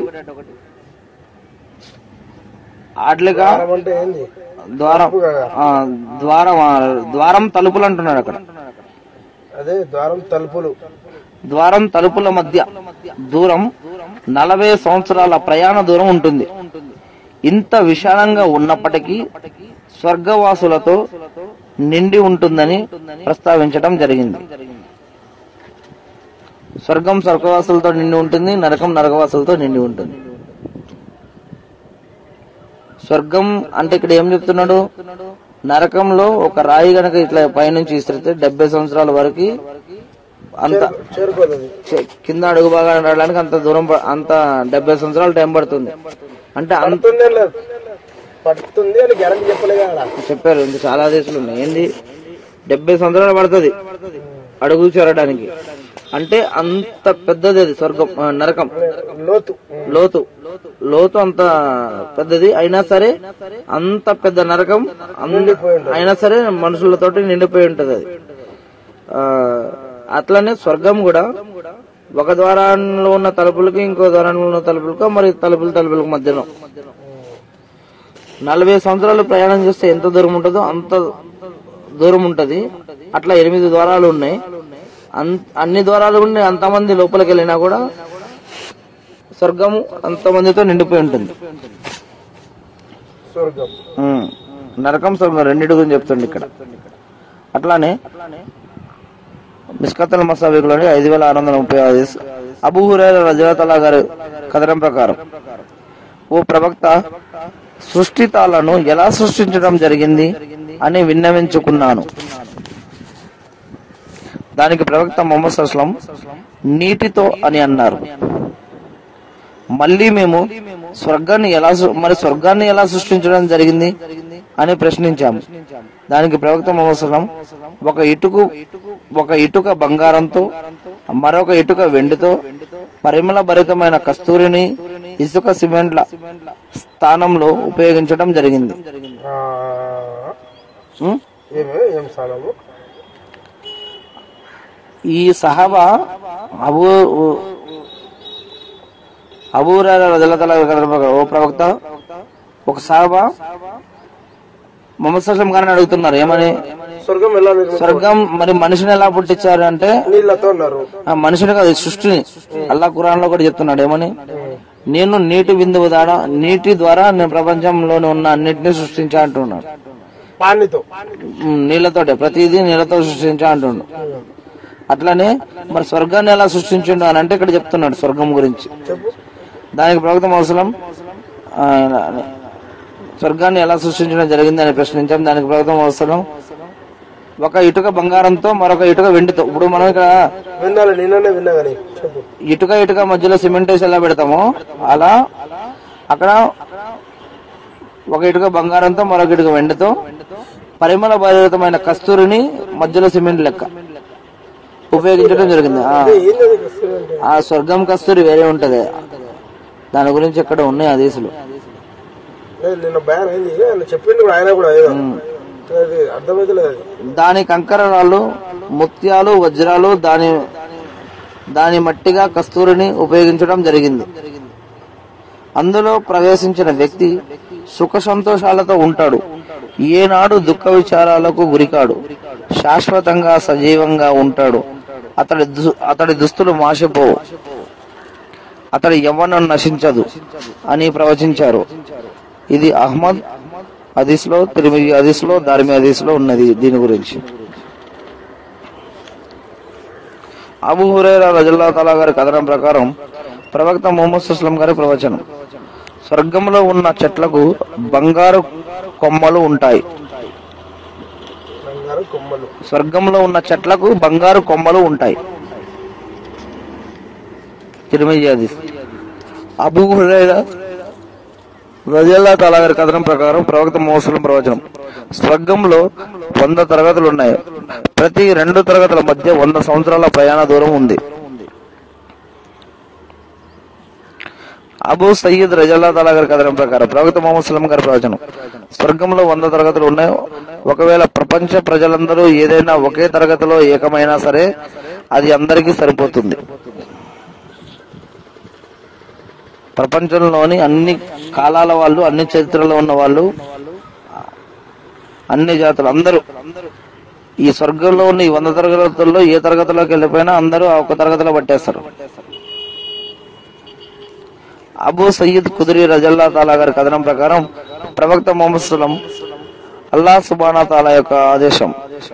అట్లుగా ద్వారం ద్వారం ద్వారం తలుపులు అంటున్నాడు అక్కడ. అదే ద్వారం తలుపులు. ద్వారం తలుపుల మధ్య దూరం నలభై సంవత్సరాల ప్రయాణ దూరం ఉంటుంది. ఇంత విశాలంగా ఉన్నప్పటికీ స్వర్గవాసులతో నిండి ఉంటుందని ప్రస్తావించడం జరిగింది. స్వర్గం స్వర్గవాసులతో నిండి ఉంటుంది, నరకం నరకవాసులతో నిండి ఉంటుంది. స్వర్గం అంటే ఇక్కడ ఏం చెప్తున్నాడు? నరకంలో ఒక రాయి గనక ఇట్లా పైనుంచి ఇస్తే డెబ్బై సంవత్సరాల వరకు అంత కింద అడుగు బాగా రావడానికి అంత దూరం అంత డెబ్బై సంవత్సరాలు టైం పడుతుంది అంటే పడుతుంది అని గ్యారంటీ చెప్పలేదు చెప్పారు. ఇంకా చాలా దేశాలు ఉన్నాయి. ఏంది డెబ్బై సంవత్సరాలు పడుతుంది అడుగు చేరడానికి. అంటే అంత పెద్దది అది స్వర్గం నరకం లోతు లోతు లోతు అంత పెద్దది. అయినా సరే అంత పెద్ద నరకం అయినా సరే మనుషులతోటి నిండిపోయి ఉంటది అది. ఆ అట్లనే స్వర్గం కూడా ఒక ద్వారంలో ఉన్న తలుపులకి ఇంకో ద్వారంలో ఉన్న తలుపులకు మరి తలుపులు తలుపులకు మధ్యలో నలభై సంవత్సరాలు ప్రయాణం చేస్తే ఎంత దూరం ఉంటుందో అంత దూరం ఉంటది. అట్లా ఎనిమిది ద్వారాలు ఉన్నాయి. అన్ని ద్వారాలు ఉండి అంతమంది లోపలికి వెళ్ళినా కూడా స్వర్గము అంతమందితో నిండిపోయి ఉంటుంది. నరకం స్వర్గం రెండింటి గురించి చెప్తుంది ఇక్కడ. అట్లానే మిస్కతుల్ మసాబిక్లోని ఐదు వేల ఆరు వందల ముప్పై ఐదు అబూ హురైరా రజుల్లాహు గారి కథనం ప్రకారం, ఓ ప్రవక్త, సృష్టితాలను ఎలా సృష్టించడం జరిగింది అని విన్నవించుకున్నాను. దానికి ప్రవక్త ముహమ్మద్ సల్లల్లాహు అలైహి వసల్లం నీటితో అని అన్నారు. మళ్ళీ మేము స్వర్గాన్ని ఎలా మరి స్వర్గాన్ని ఎలా సృష్టించడం జరిగింది అని ప్రశ్నించాము. దానికి ప్రవక్త ముహమ్మద్ సల్లల్లాహు అలైహి వసల్లం ఒక ఇటుకు ఒక ఇటుక బంగారంతో మరొక ఇటుక వెండితో పరిమళ భరితమైన కస్తూరిని ఇసుక సిమెంట్ల స్థానంలో ఉపయోగించడం జరిగింది. ఈ సహాబా అబూ అబూ హురైరా రజుల్లాహు అన్హు ఓ ప్రవక్త, ఒక సహాబా ముహమ్మద్ సల్లల్లాహు అలైహి వసల్లం గారిని అడుగుతున్నారు ఏమని, స్వర్గం ఎలా స్వర్గం మరి మనిషిని ఎలా పుట్టించారు అంటే, మనిషిని కాదు సృష్టిని. అల్లాహ్ ఖురాన్ లో కూడా చెప్తున్నాడు ఏమని, నేను నీటి బిందువు ద్వారా నీటి ద్వారా నేను ప్రపంచంలోనే ఉన్న అన్నిటినీ సృష్టించా అంటున్నాడు. నీళ్లతోటే ప్రతిదీ నీళ్లతో సృష్టించా అంటున్నాడు. అట్లానే మరి స్వర్గాన్ని ఎలా సృష్టించిండు అని అంటే ఇక్కడ చెప్తున్నాడు స్వర్గం గురించి. దానికి ప్రవక్త ముహమ్మద్ సల్లల్లాహు అలైహి వసల్లం స్వర్గాన్ని ఎలా సృష్టించడం జరిగింది అని ప్రశ్నించాం. దానికి ప్రవక్త ముహమ్మద్ సల్లల్లాహు అలైహి వసల్లం ఒక ఇటుక బంగారంతో మరొక ఇటుక వెండితో. ఇప్పుడు మనం ఇక్కడ ఇటుక ఇటుక మధ్యలో సిమెంట్ వేసి ఎలా పెడతామో అలా అక్కడ ఒక ఇటుక బంగారంతో మరొక ఇటుక వెండితో పరిమళ భరితమైన కస్తూరిని మధ్యలో సిమెంట్ లెక్క ఉపయోగించడం జరిగింది. ఆ స్వర్గం కస్తూరి వేరే ఉంటది, దాని గురించి ఇక్కడ ఉన్నాయి హదీసులు. దాని కంకరాలు ముత్యాలు వజ్రాలు దాని దాని మట్టిగా కస్తూరిని ఉపయోగించడం జరిగింది. అందులో ప్రవేశించిన వ్యక్తి సుఖ సంతోషాలతో ఉంటాడు. ఏనాడు దుఃఖ విచారాలకు గురికాడు. శాశ్వతంగా సజీవంగా ఉంటాడు. అతడి అతడి దుస్తులు మాసిపోవు. అతడి యవ్వనం నశించదు అని ప్రవచించారు. ఇది అహ్మద్ హదీస్ లో, తిర్మిజీ హదీస్ లో, దారిమి హదీస్ లో ఉన్నది దీని గురించి. అబూ హురైరా రజుల్లాహు తఆలా గారి కథనం ప్రకారం ప్రవక్త ముహమ్మద్ సల్లల్లాహు అలైహి వసల్లం గారి ప్రవచనం, స్వర్గంలో ఉన్న చెట్లకు బంగారు కొమ్మలు ఉంటాయి. స్వర్గంలో ఉన్న చెట్లకు బంగారు కొమ్మలు ఉంటాయి. తిర్మిజీ హదీస్. అబూ హురైరా రజుల్లాహు తఆలా గారి కథనం ప్రకారం ప్రవక్త ముహమ్మద్ సల్లల్లాహు అలైహి వసల్లం, స్వర్గంలో వంద తరగతులు ఉన్నాయి. ప్రతి రెండు తరగతుల మధ్య వంద సంవత్సరాల ప్రయాణ దూరం ఉంది. అబూ సయ్యద్ రజుల్లాహు తఆలా గారి కథనం ప్రకారం ప్రవక్త ముహమ్మద్ సల్లల్లాహు అలైహి వసల్లం గారి ప్రవచనం, స్వర్గంలో వంద తరగతులు ఉన్నాయి. ఒకవేళ ప్రపంచ ప్రజలందరూ ఏదైనా ఒకే తరగతిలో ఏకమైనా సరే అది అందరికీ సరిపోతుంది. ప్రపంచంలోని అన్ని కాలాల వాళ్ళు, అన్ని చరిత్రలో ఉన్న వాళ్ళు, అన్ని జాతులు అందరూ ఈ స్వర్గంలో ఉన్న ఈ వంద తరగతుల్లో ఏ తరగతిలోకి వెళ్ళిపోయినా అందరూ ఆ ఒక్క తరగతిలో పట్టేస్తారు. అబూ సయ్యద్ ఖుద్రీ రజుల్లాహు తఆలా గారి కథనం ప్రకారం ప్రవక్త ముహమ్మద్ సల్లల్లాహు అలైహి వసల్లం, అల్లాహ్ సుబ్హానహు తఆలా యొక్క ఆదేశం,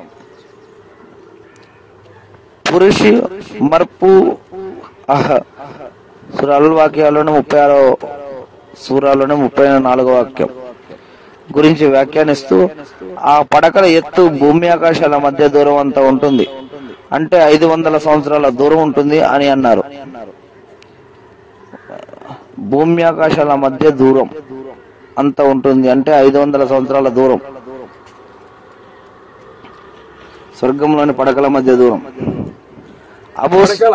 పురుషి మర్పు అహ్ సూరా అల్ వాకియాలోని ముప్పై ఆరో సూరాలోని ముప్పై నాలుగో వాక్యం, గురించి వ్యాఖ్యానిస్తూ ఆ పడకల ఎత్తు భూమి ఆకాశాల మధ్య దూరం అంత ఉంటుంది, అంటే ఐదు వందల సంవత్సరాల దూరం ఉంటుంది అని అన్నారు. భూమి ఆకాశాల మధ్య దూరం అంత ఉంటుంది అంటే ఐదు వందల సంవత్సరాల దూరం, స్వర్గంలోని పడకల మధ్య దూరం. అబూ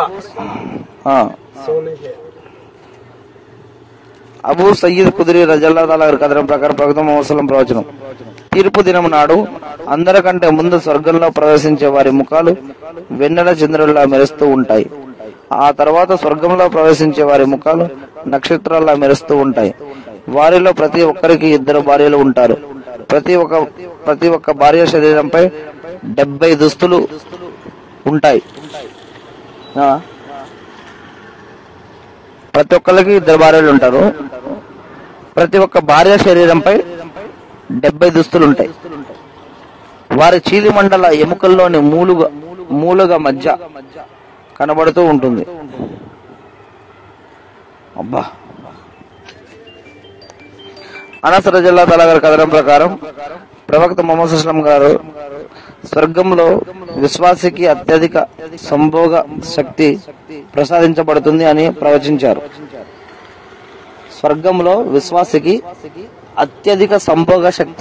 అబూ సయ్యిద్ ఖుద్రీ రజల్లాహు తఆలా గారి కథనం ప్రకారం ప్రవక్త ముహమ్మద్ సల్లల్లాహు అలైహి వసల్లం తీర్పు దినం నాడు అందరికంటే ముందు స్వర్గంలో ప్రవేశించే వారి ముఖాలు వెన్నెల చంద్రుల్లా మెరుస్తూ ఉంటాయి. ఆ తర్వాత స్వర్గంలో ప్రవేశించే వారి ముఖాలు నక్షత్రాల్లా మెరుస్తూ ఉంటాయి. వారిలో ప్రతి ఒక్కరికి ఇద్దరు భార్యలు ఉంటారు. ప్రతి ఒక్క ప్రతి ఒక్క భార్య శరీరంపై డెబ్బై దుస్తులు ఉంటాయి. ప్రతి ఒక్కరికి ఇద్దరు భార్యలు ఉంటారు. ప్రతి ఒక్క భార్య శరీరంపై డెబ్బై దుస్తులు ఉంటాయి. వారి చీలి మండల ఎముకల్లోని మూలుగా మూలుగా మధ్య కనబడుతూ ఉంటుంది. అబ్బా. అనస్ రజల్లాహు తఆలా గారి కథనం ప్రకారం ప్రవక్త ముహమ్మద్ సల్లల్లాహు అలైహి వసల్లం గారు స్వర్గంలో విశ్వాసికి అత్యధిక సంభోగ శక్తి ప్రసాదించబడుతుంది అని ప్రవచించారు. స్వర్గంలో విశ్వాసికి అత్యధిక సంభోగ శక్తి,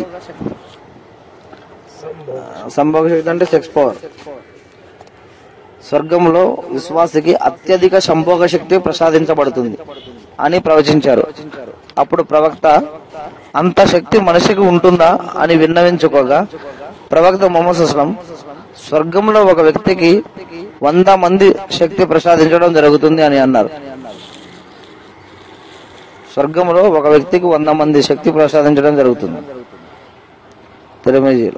సంభోగ శక్తి అంటే సెక్స్ పవర్. స్వర్గంలో విశ్వాసికి అత్యధిక సంభోగ శక్తి ప్రసాదించబడుతుంది అని ప్రవచించారు. అప్పుడు ప్రవక్త అంత శక్తి మనిషికి ఉంటుందా అని విన్నవించుకోగా ప్రవక్త ముహమ్మద్ సల్లల్లాహు అలైహి వసల్లం స్వర్గంలో ఒక వ్యక్తికి వంద మంది శక్తి ప్రసాదించడం జరుగుతుంది అని అన్నారు. స్వర్గంలో ఒక వ్యక్తికి వంద మంది శక్తి ప్రసాదించడం జరుగుతుంది. తిరుమల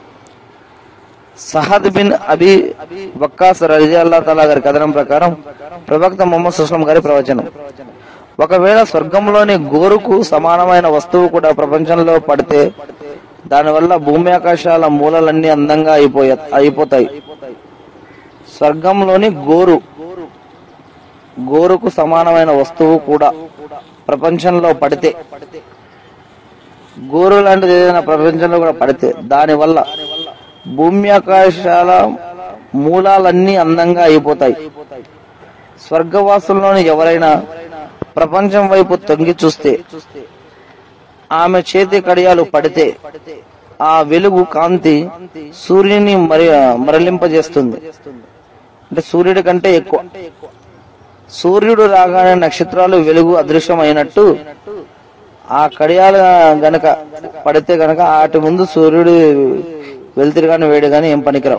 సహద్ బిన్ అబీ వక్కాస్ రలియల్లాహు తఆలా గారి కథనం ప్రకారం ప్రవక్త ముహమ్మద్ సల్లల్లాహు అలైహి వసల్లం గారి ప్రవచనం: ఒకవేళ స్వర్గంలోని గోరుకు సమానమైన వస్తువు కూడా ప్రపంచంలో పడితే దానివల్ల భూమి ఆకాశాల మూలలన్నీ అందంగా అయిపోయా అయిపోతాయి. స్వర్గంలోని గోరు గోరుకు సమానమైన వస్తువు కూడా ప్రపంచంలో పడితే, గోరు లాంటిది ఏదైనా ప్రపంచంలో కూడా పడితే దానివల్ల భూమి ఆకాశాల మూలాలన్నీ అందంగా అయిపోతాయి. స్వర్గవాసుల్లోని ఎవరైనా ప్రపంచం వైపు తొంగి చూస్తే ఆమె చేతి కడియాలు పడితే ఆ వెలుగు కాంతి సూర్యుని మరి మరలింపజేస్తుంది. అంటే సూర్యుడి కంటే ఎక్కువ. సూర్యుడు రాగానే నక్షత్రాలు వెలుగు అదృశ్యమైనట్టు ఆ కడియాలు గనక పడితే గనక వాటి ముందు సూర్యుడు వెలుతురు గాని వేడి గాని ఏం పనికిరావు.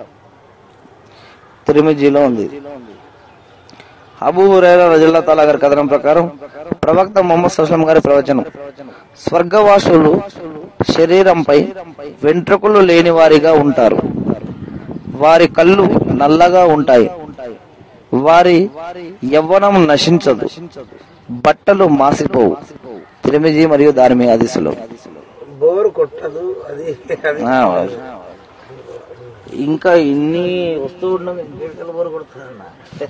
తిరుమిజీలో ఉంది. అబూ హురైరా రజల్లాహు తఆలా గారి కథనం ప్రకారం ప్రవక్త ముహమ్మద్ సల్లల్లాహు అలైహి వసల్లం గారి ప్రవచనం: స్వర్గవాసులు శరీరంపై వెంట్రుకలు లేని వారిగా ఉంటారు. వారి కళ్ళు నల్లగా ఉంటాయి. వారి యవ్వనం నశించదు. బట్టలు మాసిపోవు. తిరుమిజీ మరియు దారిమి హదీసులో. బోరు కొట్టదు అది. ఇంకా ఇన్ని వస్తువు బోరు కొడుతున్నా.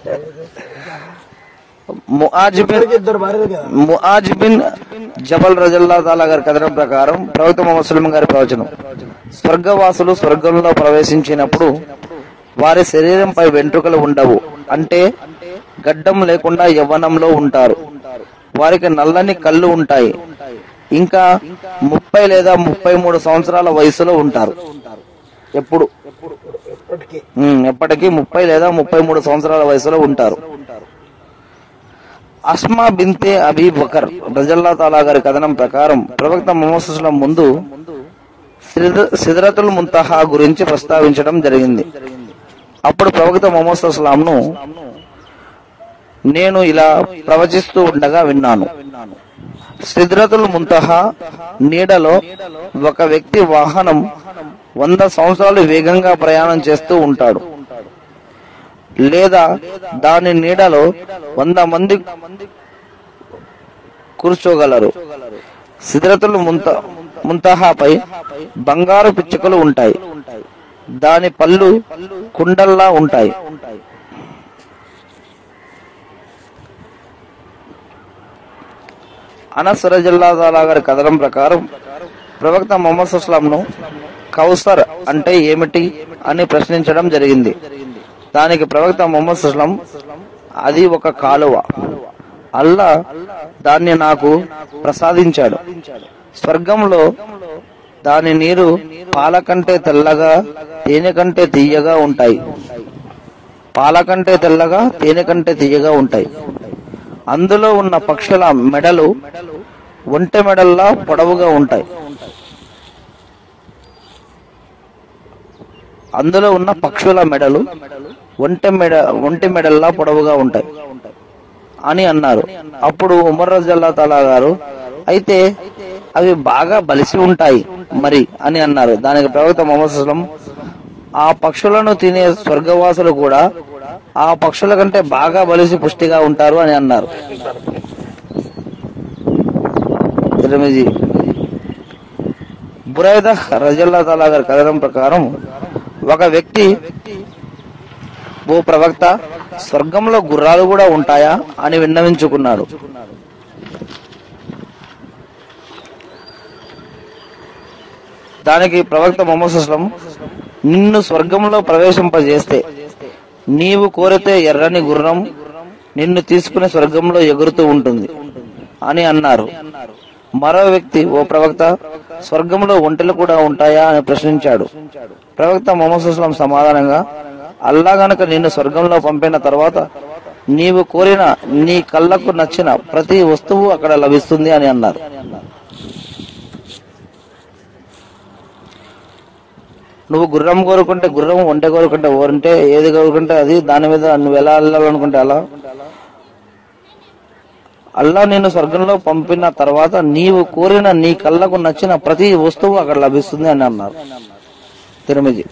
ముఆజ్ బిన్ జబల్ రజల్లాహు తఆలా గారి కథనం ప్రకారం ప్రవక్త ముహమ్మద్ సల్లల్లాహు అలైహి వసల్లం గారి ప్రవచనం: స్వర్గవాసులు స్వర్గంలో ప్రవేశించినప్పుడు వారి శరీరంపై వెంట్రుకలు ఉండవు, అంటే గడ్డం లేకుండా యవ్వనంలో ఉంటారు. వారికి నల్లని కళ్ళు ఉంటాయి. ఇంకా ముప్పై లేదా ముప్పై మూడు సంవత్సరాల వయసులో ఉంటారు. ఎప్పుడు ఎప్పటికీ ముప్పై లేదా ముప్పై మూడు సంవత్సరాల వయసులో ఉంటారు. అస్మా బిన్తే అబీ బకర్ రజల్లాహు తఆలా గారి కథనం ప్రకారం ప్రవక్త ముహమ్మద్ సల్లల్లాహు అలైహి వసల్లం ముందు సిద్రతుల్ ముంతహా గురించి ప్రస్తావించడం జరిగింది. అప్పుడు ప్రవక్త ముహమ్మద్ సల్లల్లాహు అలైహి వసల్లం నేను ఇలా ప్రవచిస్తూ ఉండగా విన్నాను: సిద్రతుల్ ముంతహా నీడలో ఒక వ్యక్తి వాహనం వంద సంవత్సరాలు వేగంగా ప్రయాణం చేస్తూ ఉంటాడు, లేదా దాని నీడలో వంద మంది కూర్చోగలరు. సిద్రతుల్ ముంత ముంతహాపై బంగారు పిచ్చుకలు ఉంటాయి. దాని పళ్ళు కుండల్లా ఉంటాయి. అనస్ రజల్లాహు తఆలా గారి కథనం ప్రకారం ప్రవక్త ముహమ్మద్ సల్లల్లాహు అలైహి వసల్లం కౌసర్ అంటే ఏమిటి అని ప్రశ్నించడం జరిగింది. దానికి ప్రవక్త ముహమ్మద్ సల్లల్లాహు అలైహి వసల్లం అది ఒక కాలువ, అల్లా దాన్ని నాకు ప్రసాదించాడు. స్వర్గంలో దాని నీరు పాల కంటే తెల్లగా తేనె కంటే తీయగా ఉంటాయి పాల కంటే తెల్లగా తేనె కంటే తీయగా ఉంటాయి అందులో ఉన్న పక్షుల మెడలు ఒంటె మెడల్లా పొడవుగా ఉంటాయి అందులో ఉన్న పక్షుల మెడలు ఒంటె మెడ ఒంటె మెడల్లా పొడవుగా ఉంటాయి అని అన్నారు. అప్పుడు ఉమర్ రజల్లాహు తఆలా గారు అయితే అవి బాగా బలిసి ఉంటాయి మరి అని అన్నారు. దానికి ప్రవక్త ముహమ్మద్ సల్లల్లాహు అలైహి వసల్లం ఆ పక్షులను తినే స్వర్గవాసులు కూడా ఆ పక్షుల కంటే బాగా బలిసి పుష్టిగా ఉంటారు అని అన్నారు. తిరుమిజీ బురైదా రజల్లాహు తఆలా గారి కథనం ప్రకారం ఒక వ్యక్తి, ఓ ప్రవక్త, స్వర్గంలో గుర్రాలు కూడా ఉంటాయా అని విన్నవించుకున్నాడు. దానికి ప్రవక్త ముహమ్మద్ సల్లల్లాహు అలైహి వసల్లం నిన్ను స్వర్గంలో ప్రవేశింపజేస్తే నీవు కోరితే ఎర్రని గుర్రం నిన్ను తీసుకుని స్వర్గంలో ఎగురుతూ ఉంటుంది అని అన్నారు. మరో వ్యక్తి, ఓ ప్రవక్త, స్వర్గంలో ఒంటెలు కూడా ఉంటాయా అని ప్రశ్నించాడు. ప్రవక్త ముహమ్మద్ సల్లల్లాహు అలైహి వసల్లం సమాధానంగా, అల్లా గనక నిన్ను స్వర్గంలో పంపిన తర్వాత నీవు కోరిన నీ కళ్ళకు నచ్చిన ప్రతి వస్తువు అక్కడ లభిస్తుంది అని అన్నారు. నువ్వు గుర్రం కోరుకుంటే గుర్రం, ఒంటె కోరుకుంటే ఒంటె, ఏది కోరుకుంటే అది, దాని మీద నువ్వు ఎలా వెళ్ళాలనుకుంటే అలా. అల్లా నిన్ను స్వర్గంలో పంపిన తర్వాత నీవు కోరిన నీ కళ్ళకు నచ్చిన ప్రతి వస్తువు అక్కడ లభిస్తుంది అని అన్నారు. తిరుమిజీ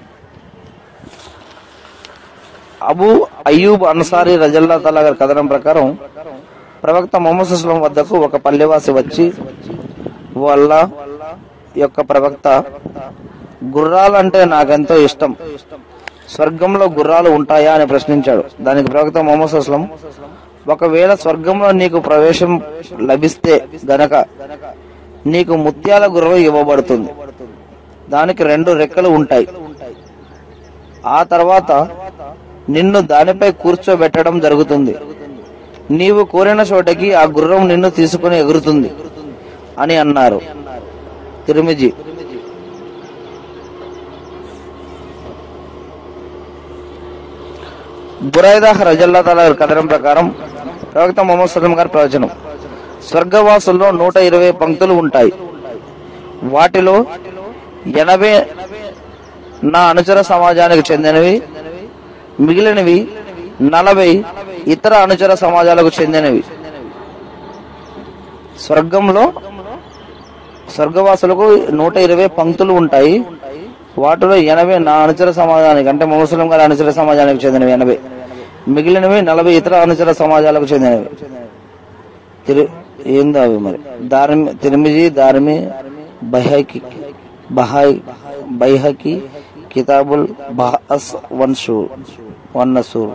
అబూ అయ్యూబ్ అన్సారీ రజల్లాహు తఆలా గారి కథనం ప్రకారం ప్రవక్త ముహమ్మద్ సల్లల్లాహు అలైహి వసల్లం వద్దకు ఒక పల్లెవాసి వచ్చి, ఓ అల్లా యొక్క ప్రవక్త, గుర్రాలంటే నాకెంతో ఇష్టం, స్వర్గంలో గుర్రాలు ఉంటాయా అని ప్రశ్నించాడు. దానికి ప్రవక్త ముహమ్మద్ సల్లల్లాహు అలైహి వసల్లం, ఒకవేళ స్వర్గంలో నీకు ప్రవేశం లభిస్తే గనక నీకు ముత్యాల గుర్రం ఇవ్వబడుతుంది. దానికి రెండు రెక్కలు ఉంటాయి. ఆ తర్వాత నిన్ను దానిపై కూర్చోబెట్టడం జరుగుతుంది. నీవు కోరిన చోటకి ఆ గుర్రం నిన్ను తీసుకుని ఎగురుతుంది అని అన్నారు. తిరుమిజీ బురైదా రజల్లాహు తఆలా కథనం ప్రకారం ప్రవక్త ముహమ్మద్ సల్లల్లాహు అలైహి వసల్లం గారి ప్రవచనం, స్వర్గవాసుల్లో నూట ఇరవై పంక్తులు ఉంటాయి. వాటిలో ఎనభై నా అనుచర సమాజానికి చెందినవి, మిగిలినవి నలభై ఇతర అనుచర సమాజాలకు చెందినవి. స్వర్గంలో స్వర్గవాసులకు నూట ఇరవై పంక్తులు ఉంటాయి. వాటిలో ఎనభై నా అనుచర సమాజానికి అంటే ముహమ్మద్ సల్లల్లాహు అలైహి వసల్లం గారి అనుచర సమాజానికి చెందినవి ఎనభై, మిగిలినవి నలభై ఇతర అనుచర సమాజాలకు చెందినవి. తిరు ఏందో అవి మరి దారిమి తిరుమిజీ దారిమి బైహకి బహాయ్ బైహకి కితాబుల్ బహస్ వన్షూర్ వన్నసూర్.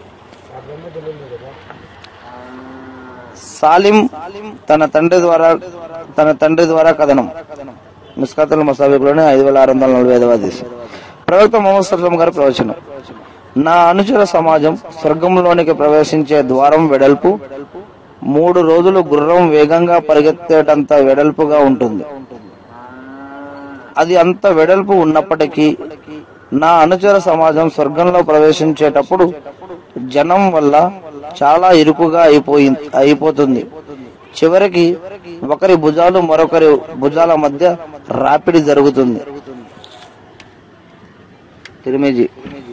సాలిం తన తండ్రి ద్వారా తన తండ్రి ద్వారా కథనం మిస్కాతుల్ మసాబిక్లోని ఐదు వేల ఆరు వందల నలభై ఐదవ హదీస్. ప్రవక్త ముహమ్మద్ సల్లల్లాహు అలైహి వసల్లం గారి ప్రవచనం, నా అనుచర సమాజం స్వర్గంలోనికి ప్రవేశించే ద్వారం వెడల్పు మూడు రోజులు గుర్రం వేగంగా పరిగెత్తేటంత వెడల్పుగా ఉంటుంది. అది అంత వెడల్పు ఉన్నప్పటికీ నా అనుచర సమాజం స్వర్గంలో ప్రవేశించేటప్పుడు జనం వల్ల చాలా ఇరుకుగా అయిపోయి అయిపోతుంది. చివరికి ఒకరి భుజాలు మరొకరి భుజాల మధ్య రాపిడి జరుగుతుంది. తిరుమిజీ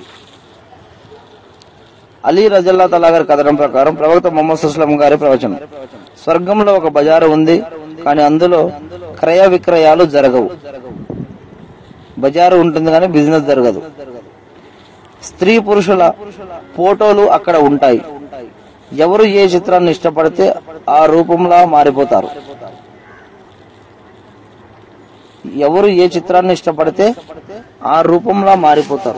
అలీ రజల్లాహు తఆలా గారి కథనం ప్రకారం ప్రవక్త ముహమ్మద్ సల్లల్లాహు అలైహి వసల్లం గారి ప్రవచనం, స్వర్గంలో ఒక బజారు ఉంది, కానీ అందులో క్రయ విక్రయాలు జరగవు. బజారు ఉంటుంది కానీ బిజినెస్ జరగదు. స్త్రీ పురుషుల ఫోటోలు అక్కడ ఉంటాయి. ఎవరు ఏ చిత్రాన్ని ఇష్టపడితే ఆ రూపంలా మారిపోతారు. ఎవరు ఏ చిత్రాన్ని ఇష్టపడితే ఆ రూపంలా మారిపోతారు.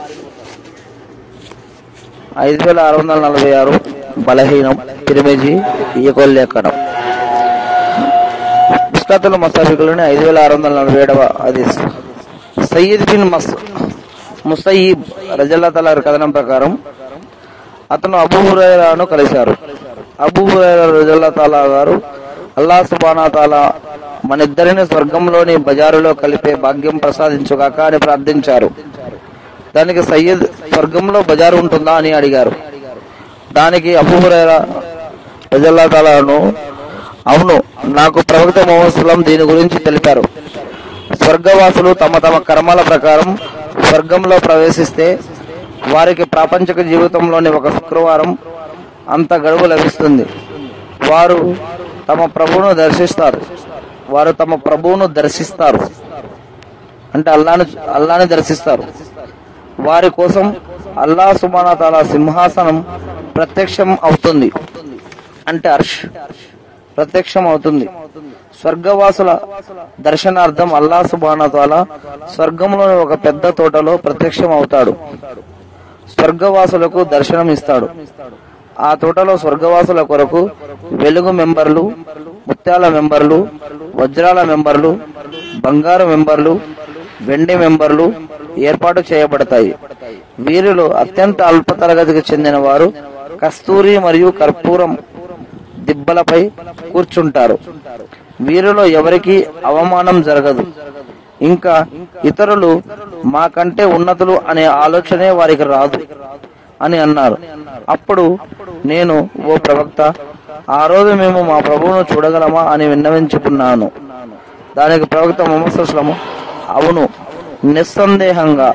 ఐదు వేల ఆరు వందల నలభై ఆరు బలహీనం. తిరుమిజీ ఈ కొల్లేకడం. మిష్కాతుల్ మసాఫికులోని ఐదు వేల ఆరు వందల నలభై ఏడవ హదీస్. సయ్యద్ బిన్ మస్ ముసయ్యిబ్ రజల్లాహు తఆలా కథనం ప్రకారం అతను అబూ హురైరాను కలిశారు. అబూ హురైరా రజల్లాహు తఆలా గారు అల్లాహ్ సుబ్హానహు వ తఆలా మనిద్దరిని స్వర్గంలోని బజారులో కలిపే భాగ్యం ప్రసాదించుగాక అని ప్రార్థించారు. దానికి సయ్యద్ స్వర్గంలో బజారు ఉంటుందా అని అడిగారు. దానికి అబూ హురైరా రజల్లాహు తఆలాను అవును, నాకు ప్రవక్త ముహమ్మద్ సల్లల్లాహు అలైహి వసల్లం దీని గురించి తెలిపారు. స్వర్గవాసులు తమ తమ కర్మల ప్రకారం స్వర్గంలో ప్రవేశిస్తే వారికి ప్రాపంచిక జీవితంలోని ఒక శుక్రవారం అంత గడువు లభిస్తుంది. వారు తమ ప్రభువును దర్శిస్తారు వారు తమ ప్రభువును దర్శిస్తారు అంటే అల్లాహ్ను అల్లాహ్ని దర్శిస్తారు. వారి కోసం అల్లాహ్ సుబ్హానహు వ తఆలా సింహాసనం ప్రత్యక్షం అవుతుంది అంటే అర్ష్ ప్రత్యక్షం అవుతుంది. స్వర్గవాసుల దర్శనార్థం అల్లాహ్ సుబ్హానహు వ తఆలా స్వర్గంలోని ఒక పెద్ద తోటలో ప్రత్యక్షం అవుతాడు. స్వర్గవాసులకు దర్శనం ఇస్తాడు. ఆ తోటలో స్వర్గవాసుల కొరకు వెలుగు మెంబర్లు, ముత్యాల మెంబర్లు, వజ్రాల మెంబర్లు, బంగారు మెంబర్లు, వెండి మెంబర్లు ఏర్పాటు చేయబడతాయి. వీరిలో అత్యంత అల్ప తరగతికి చెందిన వారు కస్తూరి మరియు కర్పూరం దిబ్బలపై కూర్చుంటారు. వీరిలో ఎవరికి అవమానం జరగదు. ఇంకా ఇతరులు మాకంటే ఉన్నతులు అనే ఆలోచనే వారికి రాదు అని అన్నారు. అప్పుడు నేను, ఓ ప్రవక్త, ఆ రోజు మేము మా ప్రభువును చూడగలమా అని విన్నవించుకున్నాను. దానికి ప్రవక్త ముహమ్మద్ సల్లల్లాహు అలైహి వసల్లం అవును, నిస్సందేహంగా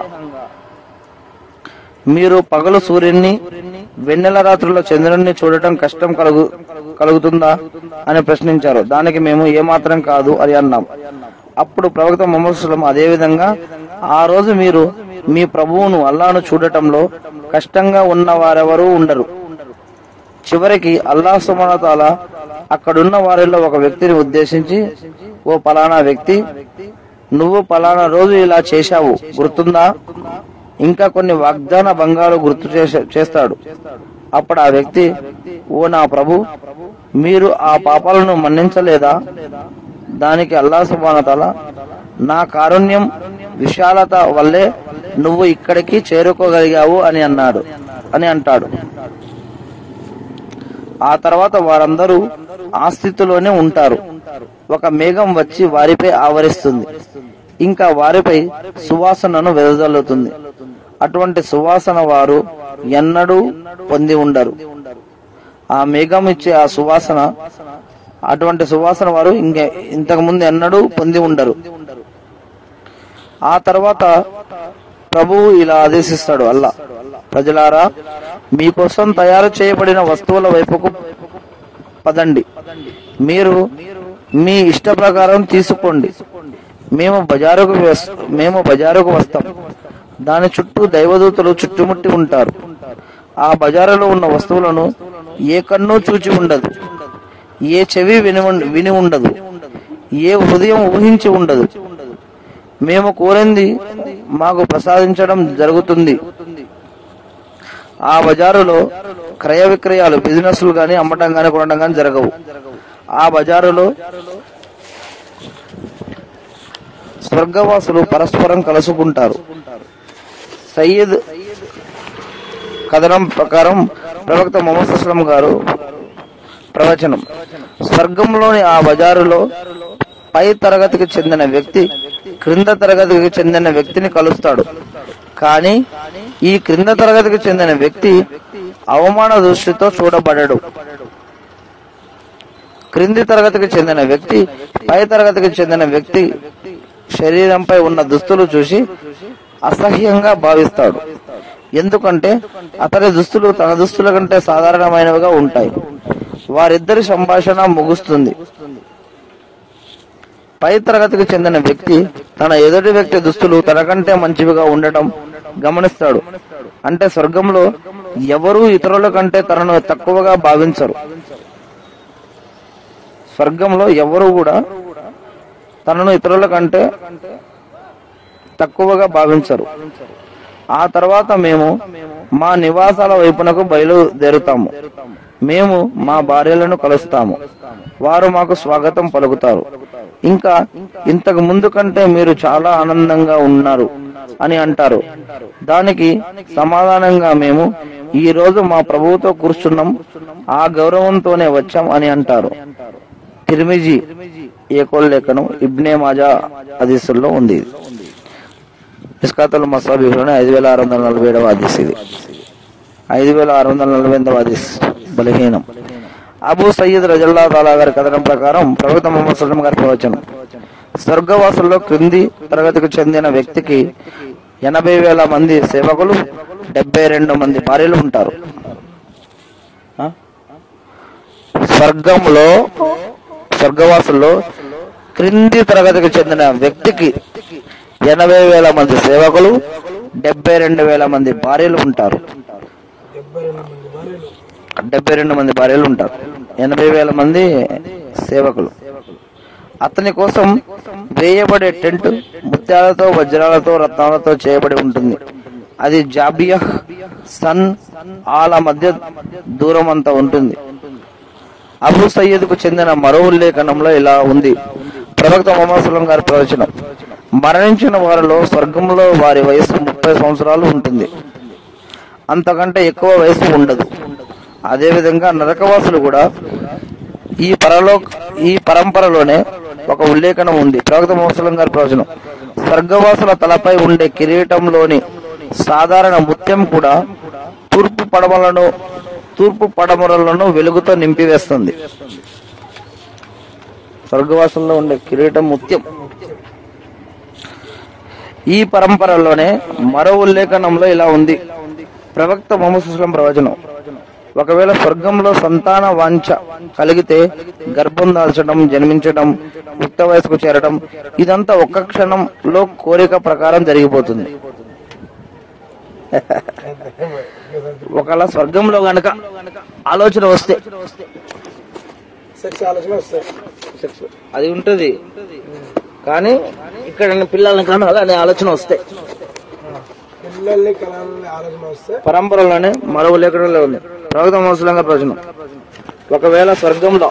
మీరు పగలు సూర్యున్ని, వెన్నెల రాత్రుల్లో చంద్రుణ్ణి చూడటం కష్టం కలుగు కలుగుతుందా అని ప్రశ్నించారు. దానికి మేము ఏమాత్రం కాదు అని అన్నాం. అప్పుడు ప్రవక్త ముహమ్మద్ సల్లల్లాహు అలైహి వసల్లం అదేవిధంగా ఆ రోజు మీరు మీ ప్రభువును అల్లాహ్ను చూడటంలో కష్టంగా ఉన్న వారెవరూ ఉండరు. చివరికి అల్లాహ్ సుబ్హానహు వ తఆలా అక్కడున్న వారిలో ఒక వ్యక్తిని ఉద్దేశించి, ఓ పలానా వ్యక్తి, నువ్వు పలానా రోజు ఇలా చేశావు గుర్తుందా? ఇంకా కొన్ని వాగ్దాన భంగాలు గుర్తు చేస్తాడు. అప్పుడు ఆ వ్యక్తి, ఓ నా ప్రభు, మీరు ఆ పాపాలను మన్నించలేదా? దానికి అల్లాహ్ సుబ్హానహు వ తఆలా, నా కారుణ్యం విశాలత వల్లే నువ్వు ఇక్కడికి చేరుకోగలిగావు అని అన్నాడు అని అంటాడు. ఆ తర్వాత వారందరూ ఆ స్థితిలోనే ఉంటారు. ఒక మేఘం వచ్చి వారిపై ఆవరిస్తుంది. ఇంకా వారిపై సువాసనను వెదజల్లుతుంది. అటువంటి సువాసన వారు ఎన్నడూ పొంది ఉండరు. ఆ మేఘం ఇచ్చే ఆ సువాసన అటువంటి సువాసన వారు ఇంకే ఇంతకు ముందు ఎన్నడూ పొంది ఉండరు. ఆ తర్వాత ప్రభువు ఇలా ఆదేశిస్తాడు, అల్లా, ప్రజలారా, మీకోసం తయారు చేయబడిన వస్తువుల వైపుకు పదండి. మీరు మీ ఇష్ట ప్రకారం తీసుకోండి. మేము బజారుకు మేము బజారుకు వస్తాం. దాని చుట్టూ దైవదూతలు చుట్టుముట్టి ఉంటారు. ఆ బజారులో ఉన్న వస్తువులను ఏ కన్ను చూచి ఉండదు, ఏ చెవి విని విని ఉండదు, ఏ హృదయం ఊహించి ఉండదు. మేము కోరింది మాకు ప్రసాదించడం జరుగుతుంది. ఆ బజారులో క్రయ విక్రయాలు, బిజినెస్లు గాని అమ్మటం గాని కొనడం గాని జరగవు. ఆ బజారులో స్వర్గవాసులు పరస్పరం కలుసుకుంటారు. సయ్యద్ కథనం ప్రకారం ప్రవక్త ముహమ్మద్ సల్లల్లాహు అలైహి వసల్లం గారు ప్రవచనం, స్వర్గంలోని ఆ బజారులో పై తరగతికి చెందిన వ్యక్తి క్రింద తరగతికి చెందిన వ్యక్తిని కలుస్తాడు. కానీ ఈ క్రింద తరగతికి చెందిన వ్యక్తి అవమాన దృష్టితో చూడబడడు. క్రింది తరగతికి చెందిన వ్యక్తి పై తరగతికి చెందిన వ్యక్తి శరీరంపై ఉన్న దుస్తులు చూసి అసహ్యంగా భావిస్తాడు. ఎందుకంటే అతని దుస్తులు తన దుస్తుల కంటే సాధారణమైనవిగా ఉంటాయి. వారిద్దరి సంభాషణ ముగుస్తుంది. పై తరగతికి చెందిన వ్యక్తి తన ఎదుటి వ్యక్తి దుస్తులు తనకంటే మంచివిగా ఉండటం గమనిస్తాడు. అంటే స్వర్గంలో ఎవరూ ఇతరుల కంటే తనను తక్కువగా భావించరు. స్వర్గంలో ఎవరు కూడా తనను ఇతరుల కంటే తక్కువగా భావించరు. ఆ తర్వాత మేము మా నివాసాల వైపునకు బయలుదేరుతాము. మేము మా భార్యలను కలుస్తాము, వారు మాకు స్వాగతం పలుకుతారు. ఇంకా ఇంతకు ముందు కంటే మీరు చాలా ఆనందంగా ఉన్నారు అని అంటారు. దానికి సమాధానంగా మేము ఈ రోజు మా ప్రభువుతో కూర్చున్నాం, ఆ గౌరవంతోనే వచ్చాం అని అంటారు. తిర్మిజీ ఏకోల్లేఖనం ఇబ్నే మాజా హదీసుల్లో ఉంది. మిస్కాతుల్ మసాబిహ్లోనే ఐదు వేల ఆరు వందల నలభై ఏడవ హదీస్ ఇది. ఐదు వేల ఆరు వందల నలభై ఎనిమిదవ హదీస్ బలహీనం. అబూ సయ్యద్ రజల్లాహు తాలా గారి కథనం ప్రకారం ప్రవక్త ముహమ్మద్ సల్లల్లాహు అలైహి వసల్లం గారి ప్రవచనం, స్వర్గవాసుల్లో క్రింది తరగతికి చెందిన వ్యక్తికి ఎనభై వేల మంది సేవకులు, డెబ్బై రెండు మంది భార్యలు ఉంటారు. స్వర్గంలో స్వర్గవాసుల్లో క్రింది తరగతికి చెందిన వ్యక్తికి ఎనభై వేల మంది సేవకులు, డెబ్బై రెండు వేల మంది భార్యలు ఉంటారు. డెబ్బై రెండు మంది భార్యలు ఉంటారు, ఎనభై వేల మంది సేవకులు. అతని కోసం వేయబడే టెంట్ ముత్యాలతో, వజ్రాలతో, రత్నాలతో చేయబడి ఉంటుంది. అది జాబియా సన్ ఆల మధ్య దూరం అంత ఉంటుంది. అబూ సయ్యద్ కు చెందిన మరో ఉల్లేఖనంలో ఇలా ఉంది. ప్రవక్త ముహమ్మద్ సల్లల్లాహు అలైహి వసల్లం గారి ప్రవచనం, మరణించిన వారిలో స్వర్గంలో వారి వయసు ముప్పై సంవత్సరాలు ఉంటుంది, అంతకంటే ఎక్కువ వయసు ఉండదు. అదేవిధంగా నరకవాసులు కూడా ఈ పరలో ఈ పరంపరలోనే ఒక ఉల్లేఖనం ఉంది. ప్రవక్త ముహమ్మద్ సల్లల్లాహు అలైహి వసల్లం గారి ప్రవచనం, స్వర్గవాసుల తలపై ఉండే కిరీటంలోని సాధారణ ముత్యం కూడా తూర్పు పడమలను తూర్పు పడమరలను వెలుగుతో నింపివేస్తుంది. స్వర్గవాసుల్లో ఉండే కిరీటం ముత్యం. ఈ పరంపరలోనే మరో ఉల్లేఖనంలో ఇలా ఉంది. ప్రవక్త ముహమ్మద్ సల్లల్లాహు అలైహి వసల్లం ప్రవచనం, ఒకవేళ స్వర్గంలో సంతాన వాంఛ కలిగితే గర్భం దాల్చడం, జన్మించడం, యుక్త వయసుకు చేరడం ఇదంతా ఒక్క క్షణంలో కోరిక ప్రకారం జరిగిపోతుంది. ఒకవేళ స్వర్గంలో గనక ఆలోచన వస్తే అది ఉంటది, కానీ ఇక్కడ పిల్లల్ని కనాలి అనే ఆలోచన వస్తే పరంపరలోనే మరో లేఖనంలో ఉంది. ప్రవక్త ముహమ్మద్ సల్లల్లాహు అలైహి వసల్లం ప్రవచనం, ఒకవేళ స్వర్గంలో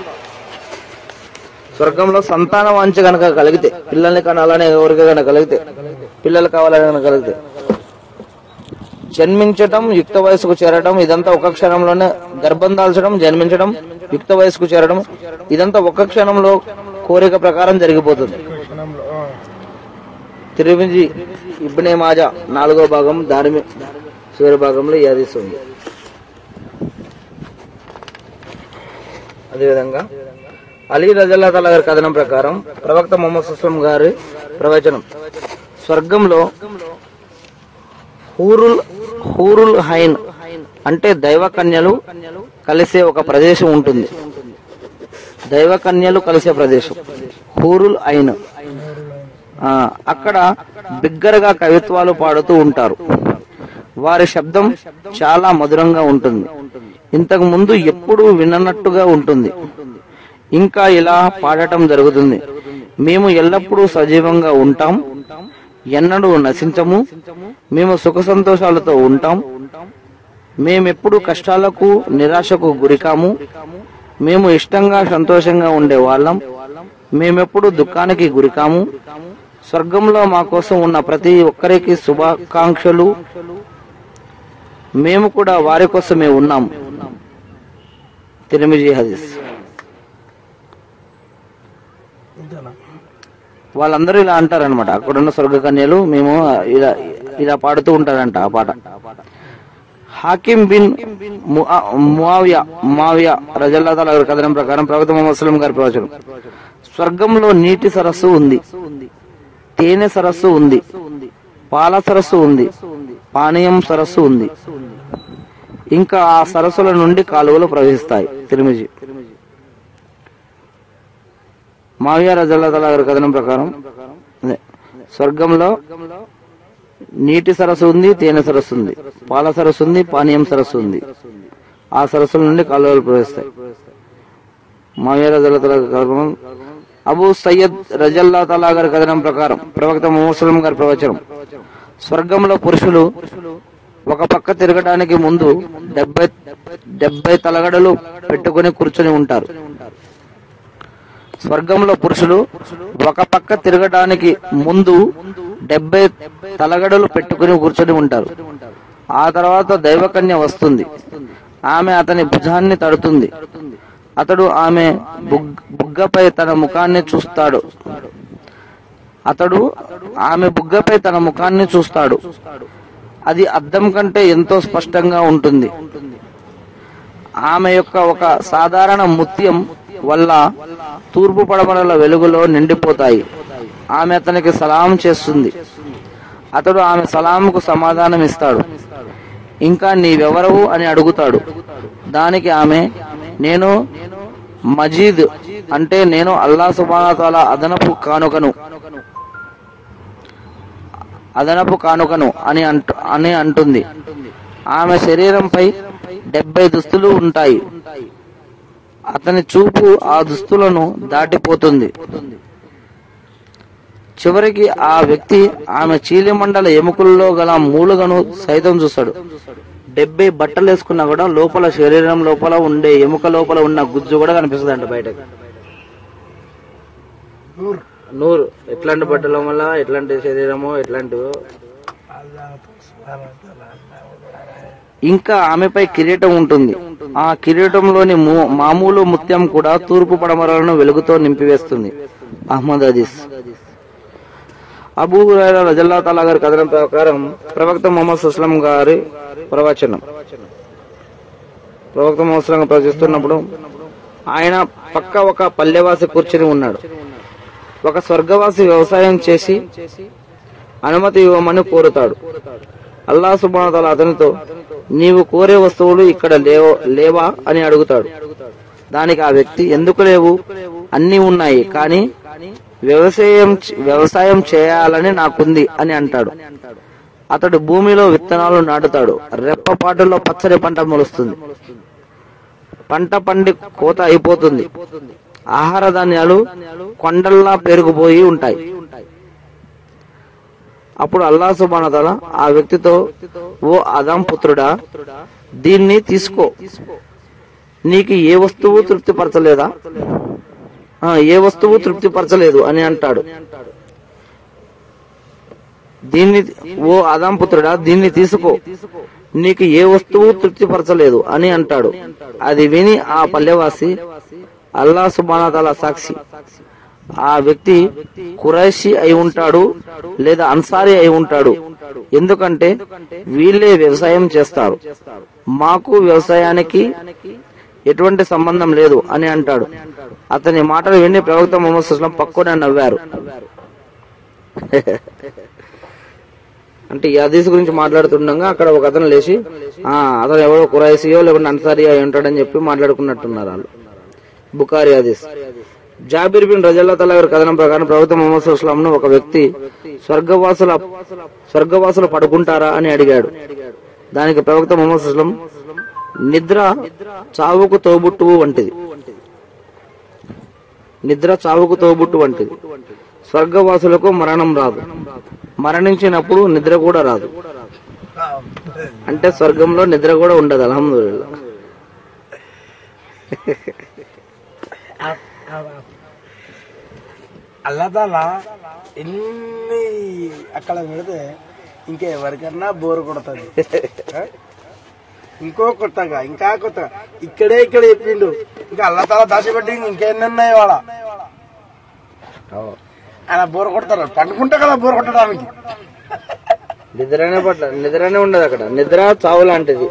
స్వర్గంలో సంతాన వాంఛ గనక కలిగితే, పిల్లల్ని కనాలనే ఎవరికి కనుక కలిగితే, పిల్లలు కావాలని కనుక కలిగితే, జన్మించడం, యుక్త వయసుకు చేరడం ఇదంతా ఒక క్షణంలోనే, గర్భం దాల్చడం, జన్మించడం, యుక్త వయసుకు చేరడం ఇదంతా ఒక్క క్షణంలో కోరిక ప్రకారం జరిగిపోతుంది. తిర్మిజీ ఇబ్నే మాజా నాలుగో భాగం దారిమి చివరి భాగంలో ఈ హదీస్ ఉంది. అదేవిధంగా అలీ రజల్లాహు తాలా గారి కథనం ప్రకారం ప్రవక్త ముహమ్మద్ సల్లల్లాహు అలైహి వసల్లం గారి ప్రవచనం, స్వర్గంలో హూరుల్ హూరుల్ హైన్ అంటే దైవ కన్యలు కలిసే ఒక ప్రదేశం ఉంటుంది. దైవ కన్యలు కలిసే ప్రదేశం హూరుల్ ఐన్. ఆ అక్కడ బిగ్గరగా కవిత్వాలు పాడుతూ ఉంటారు. వారి శబ్దం చాలా మధురంగా ఉంటుంది, ఇంతకు ముందు ఎప్పుడూ విననట్టుగా ఉంటుంది. ఇంకా ఇలా పాడటం జరుగుతుంది, మేము ఎల్లప్పుడూ సజీవంగా ఉంటాం, ఎన్నడూ నశించము, మేము సుఖ సంతోషాలతో ఉంటాం, మేమెప్పుడు కష్టాలకు నిరాశకు గురికాము, మేము ఇష్టంగా సంతోషంగా ఉండే వాళ్ళం, మేమెప్పుడు దుఃఖానికి గురికాము, స్వర్గంలో మా కోసం ఉన్న ప్రతి ఒక్కరికి శుభాకాంక్షలు, మేము కూడా వారి కోసమే ఉన్నాం. తిర్మిజీ హదీస్. వాళ్ళందరూ ఇలా అంటారనమాట, అక్కడున్న స్వర్గ కన్యలు మేము ఇలా ఇలా పాడుతూ ఉంటారంట ఆ పాట. హాకిం బిన్ ముఆవియా ముఆవియా రజల్లాహు తాలా గారి కథనం ప్రకారం ప్రవక్త ముహమ్మద్ సల్లల్లాహు అలైహి వసల్లం గారి ప్రవచనం, స్వర్గంలో నీటి సరస్సు ఉంది, తేనె సరస్సు ఉంది, పాల సరస్సు ఉంది, పానీయం సరస్సు ఉంది, ఇంకా ఆ సరస్సుల నుండి కాలువలు ప్రవహిస్తాయి. తిర్మిజీ. మావియా రజల్లాహు తాలా గారి కథనం ప్రకారం అదే స్వర్గంలో నీటి సరస్సు ఉంది, తేనె సరస్సు ఉంది, పాల సరస్సు ఉంది, పానీయం సరస్సు ఉంది, ఆ సరస్సుల నుండి కాలువలు ప్రవహిస్తాయి. మావియా రజల్లాహు తాలా గారి అబూ సయ్యద్ రజల్లాహు తాలా గారి కథనం ప్రకారం ప్రవక్త ముహమ్మద్ సల్లల్లాహు అలైహి వసల్లం గారి ప్రవచనం, స్వర్గంలో పురుషులు ఒక పక్క తిరగడానికి ముందు డెబ్బై డెబ్బై తలగడలు పెట్టుకుని కూర్చొని ఉంటారు. స్వర్గంలో పురుషులు ఒక పక్క తిరగడానికి ముందు డెబ్బై తలగడలు పెట్టుకుని కూర్చొని ఉంటారు. ఆ తర్వాత దైవకన్య వస్తుంది. ఆమె అతని భుజాన్ని తడుతుంది. అతడు ఆమె బుగ్గపై తన ముఖాన్ని చూస్తాడు అతడు ఆమె బుగ్గపై తన ముఖాన్ని చూస్తాడు అది అద్దం కంటే ఎంతో స్పష్టంగా ఉంటుంది. ఆమె యొక్క ఒక సాధారణ ముత్యం వల్ల తూర్పు పడమరల వెలుగులో నిండిపోతాయి. ఆమె అతనికి సలాం చేస్తుంది. అతడు ఆమె సలాంకు సమాధానం ఇస్తాడు. ఇంకా నీవెవరవు అని అడుగుతాడు. దానికి ఆమె, నేను మజీద్, అంటే నేను అల్లాహ్ సుబ్హానహు వ తఆలా అదనపు కానుకను అదనపు కానుకను అని అంటు అని అంటుంది. ఆమె శరీరంపై డెబ్బై దుస్తులు ఉంటాయి. అతని చూపు ఆ దుస్తులను దాటిపోతుంది. చివరికి ఆ వ్యక్తి ఆమె చీలిమండల ఎముకల్లో గల మూలుగను సైతం చూస్తాడు. డెబ్బై బట్టలు వేసుకున్నా కూడా లోపల శరీరం లోపల ఉండే ఎముక లోపల ఉన్న గుజ్జు కూడా కనిపిస్తుంది అంట బయటకు. నూరు ఎట్లాంటి బట్టల వల్ల ఎట్లాంటి శరీరమో ఎట్లాంటివో. ఇంకా ఆమెపై కిరీటం ఉంటుంది. ఆ కిరీటంలోని మామూలు ముత్యం కూడా తూర్పు పడమరలను వెలుగుతో నింపివేస్తుంది. అహ్మద్ హదీస్. అబూ హురైరా రజల్లాహు తఆలా గారి కథనం ప్రకారం ప్రవక్త ముహమ్మద్ సల్లం గారి ప్రవచనం ప్రవక్త ముహమ్మద్ ప్రవచిస్తున్నప్పుడు ఆయన పక్క ఒక పల్లెవాసి కూర్చుని ఉన్నాడు. ఒక స్వర్గవాసి వ్యవసాయం చేసి అనుమతి ఇవ్వమని కోరుతాడు. అల్లాహ్ సుబ్హానహు వ తఆలా అతనితో, నీవు కోరే వస్తువులు ఇక్కడ లేవా అని అడుగుతాడు. దానికి ఆ వ్యక్తి, ఎందుకు లేవు, అన్ని ఉన్నాయి, కానీ వ్యవసాయం వ్యవసాయం చేయాలని నాకుంది అని అంటాడు. అతడు భూమిలో విత్తనాలు నాటుతాడు. రెప్పపాటులో పచ్చని పంట మొలుస్తుంది. పంట పండి కోత అయిపోతుంది. ఆహార ధాన్యాలు కొండల్లా పెరిగిపోయి ఉంటాయి. అప్పుడు అల్లాహ్ సుబ్హానహు వ తఆలా ఆ వ్యక్తితో, ఓ ఆదం పుత్రుడా, దీన్ని తీసుకో. నీకు ఏ వస్తువు తృప్తిపరచలేదా ఏ వస్తువు తృప్తిపరచలేదు అని అంటాడు. దీన్ని ఓ ఆదం పుత్రుడా దీన్ని తీసుకో, నీకు ఏ వస్తువు తృప్తిపరచలేదు అని అంటాడు. అది విని ఆ పల్లెవాసి, అల్లాహ్ సుబ్హానహు వ తఆలా సాక్షి, ఆ వ్యక్తి ఖురైషి అయి ఉంటాడు లేదా అన్సారీ అయి ఉంటాడు. ఎందుకంటే వీళ్ళే వ్యవసాయం చేస్తారు, మాకు వ్యవసాయానికి ఎటువంటి సంబంధం లేదు అని అంటాడు. అతని మాటలు విని ప్రవక్త ముహమ్మద్ సల్లం పక్కనే నవ్వారు. అంటే ఈ హదీస్ గురించి మాట్లాడుతుండగా అక్కడ ఒక అతను లేచి, ఆ అతను ఎవరో ఖురైషియో లేకుంటే అన్సారీ అయి ఉంటాడని చెప్పి మాట్లాడుకున్నట్టున్నారు వాళ్ళు. బుఖారీ హదీస్. జాబిర్ బిన్ రజల్లాహు తఆలా గారి కథనం ప్రకారం ప్రవక్త ముహమ్మద్ సల్లం ను ఒక వ్యక్తి స్వర్గవాసుల స్వర్గవాసులు పడుకుంటారా అని అడిగాడు. దానికి ప్రవక్త ముహమ్మద్ సల్లం, నిద్ర చావుకు తోబుట్టువు వంటిది నిద్ర చావుకు తోబుట్టు వంటిది స్వర్గవాసులకు మరణం రాదు, మరణించినప్పుడు నిద్ర కూడా రాదు. అంటే స్వర్గంలో నిద్ర కూడా ఉండదు. అల్హమ్దులిల్లాహ్. అల్లాహ్ తాలా ఎన్ని అక్కడ పెడితే ఇంకా ఎవరికన్నా బోరు కొడుతుంది. ఇంకో కొత్తగా ఇంకా కొత్తగా ఇక్కడే ఇక్కడ చెప్పిండు. ఇంకా అల్లాహ్ తాలా దాచిపెట్టి ఇంకెన్ని ఉన్నాయి వాడ. ఆయన బోరు కొడతారు, పండుకుంటా కదా బోరు కొట్టడానికి. నిద్రనే పట్ల నిద్రనే ఉండదు అక్కడ. నిద్ర చావు లాంటిది.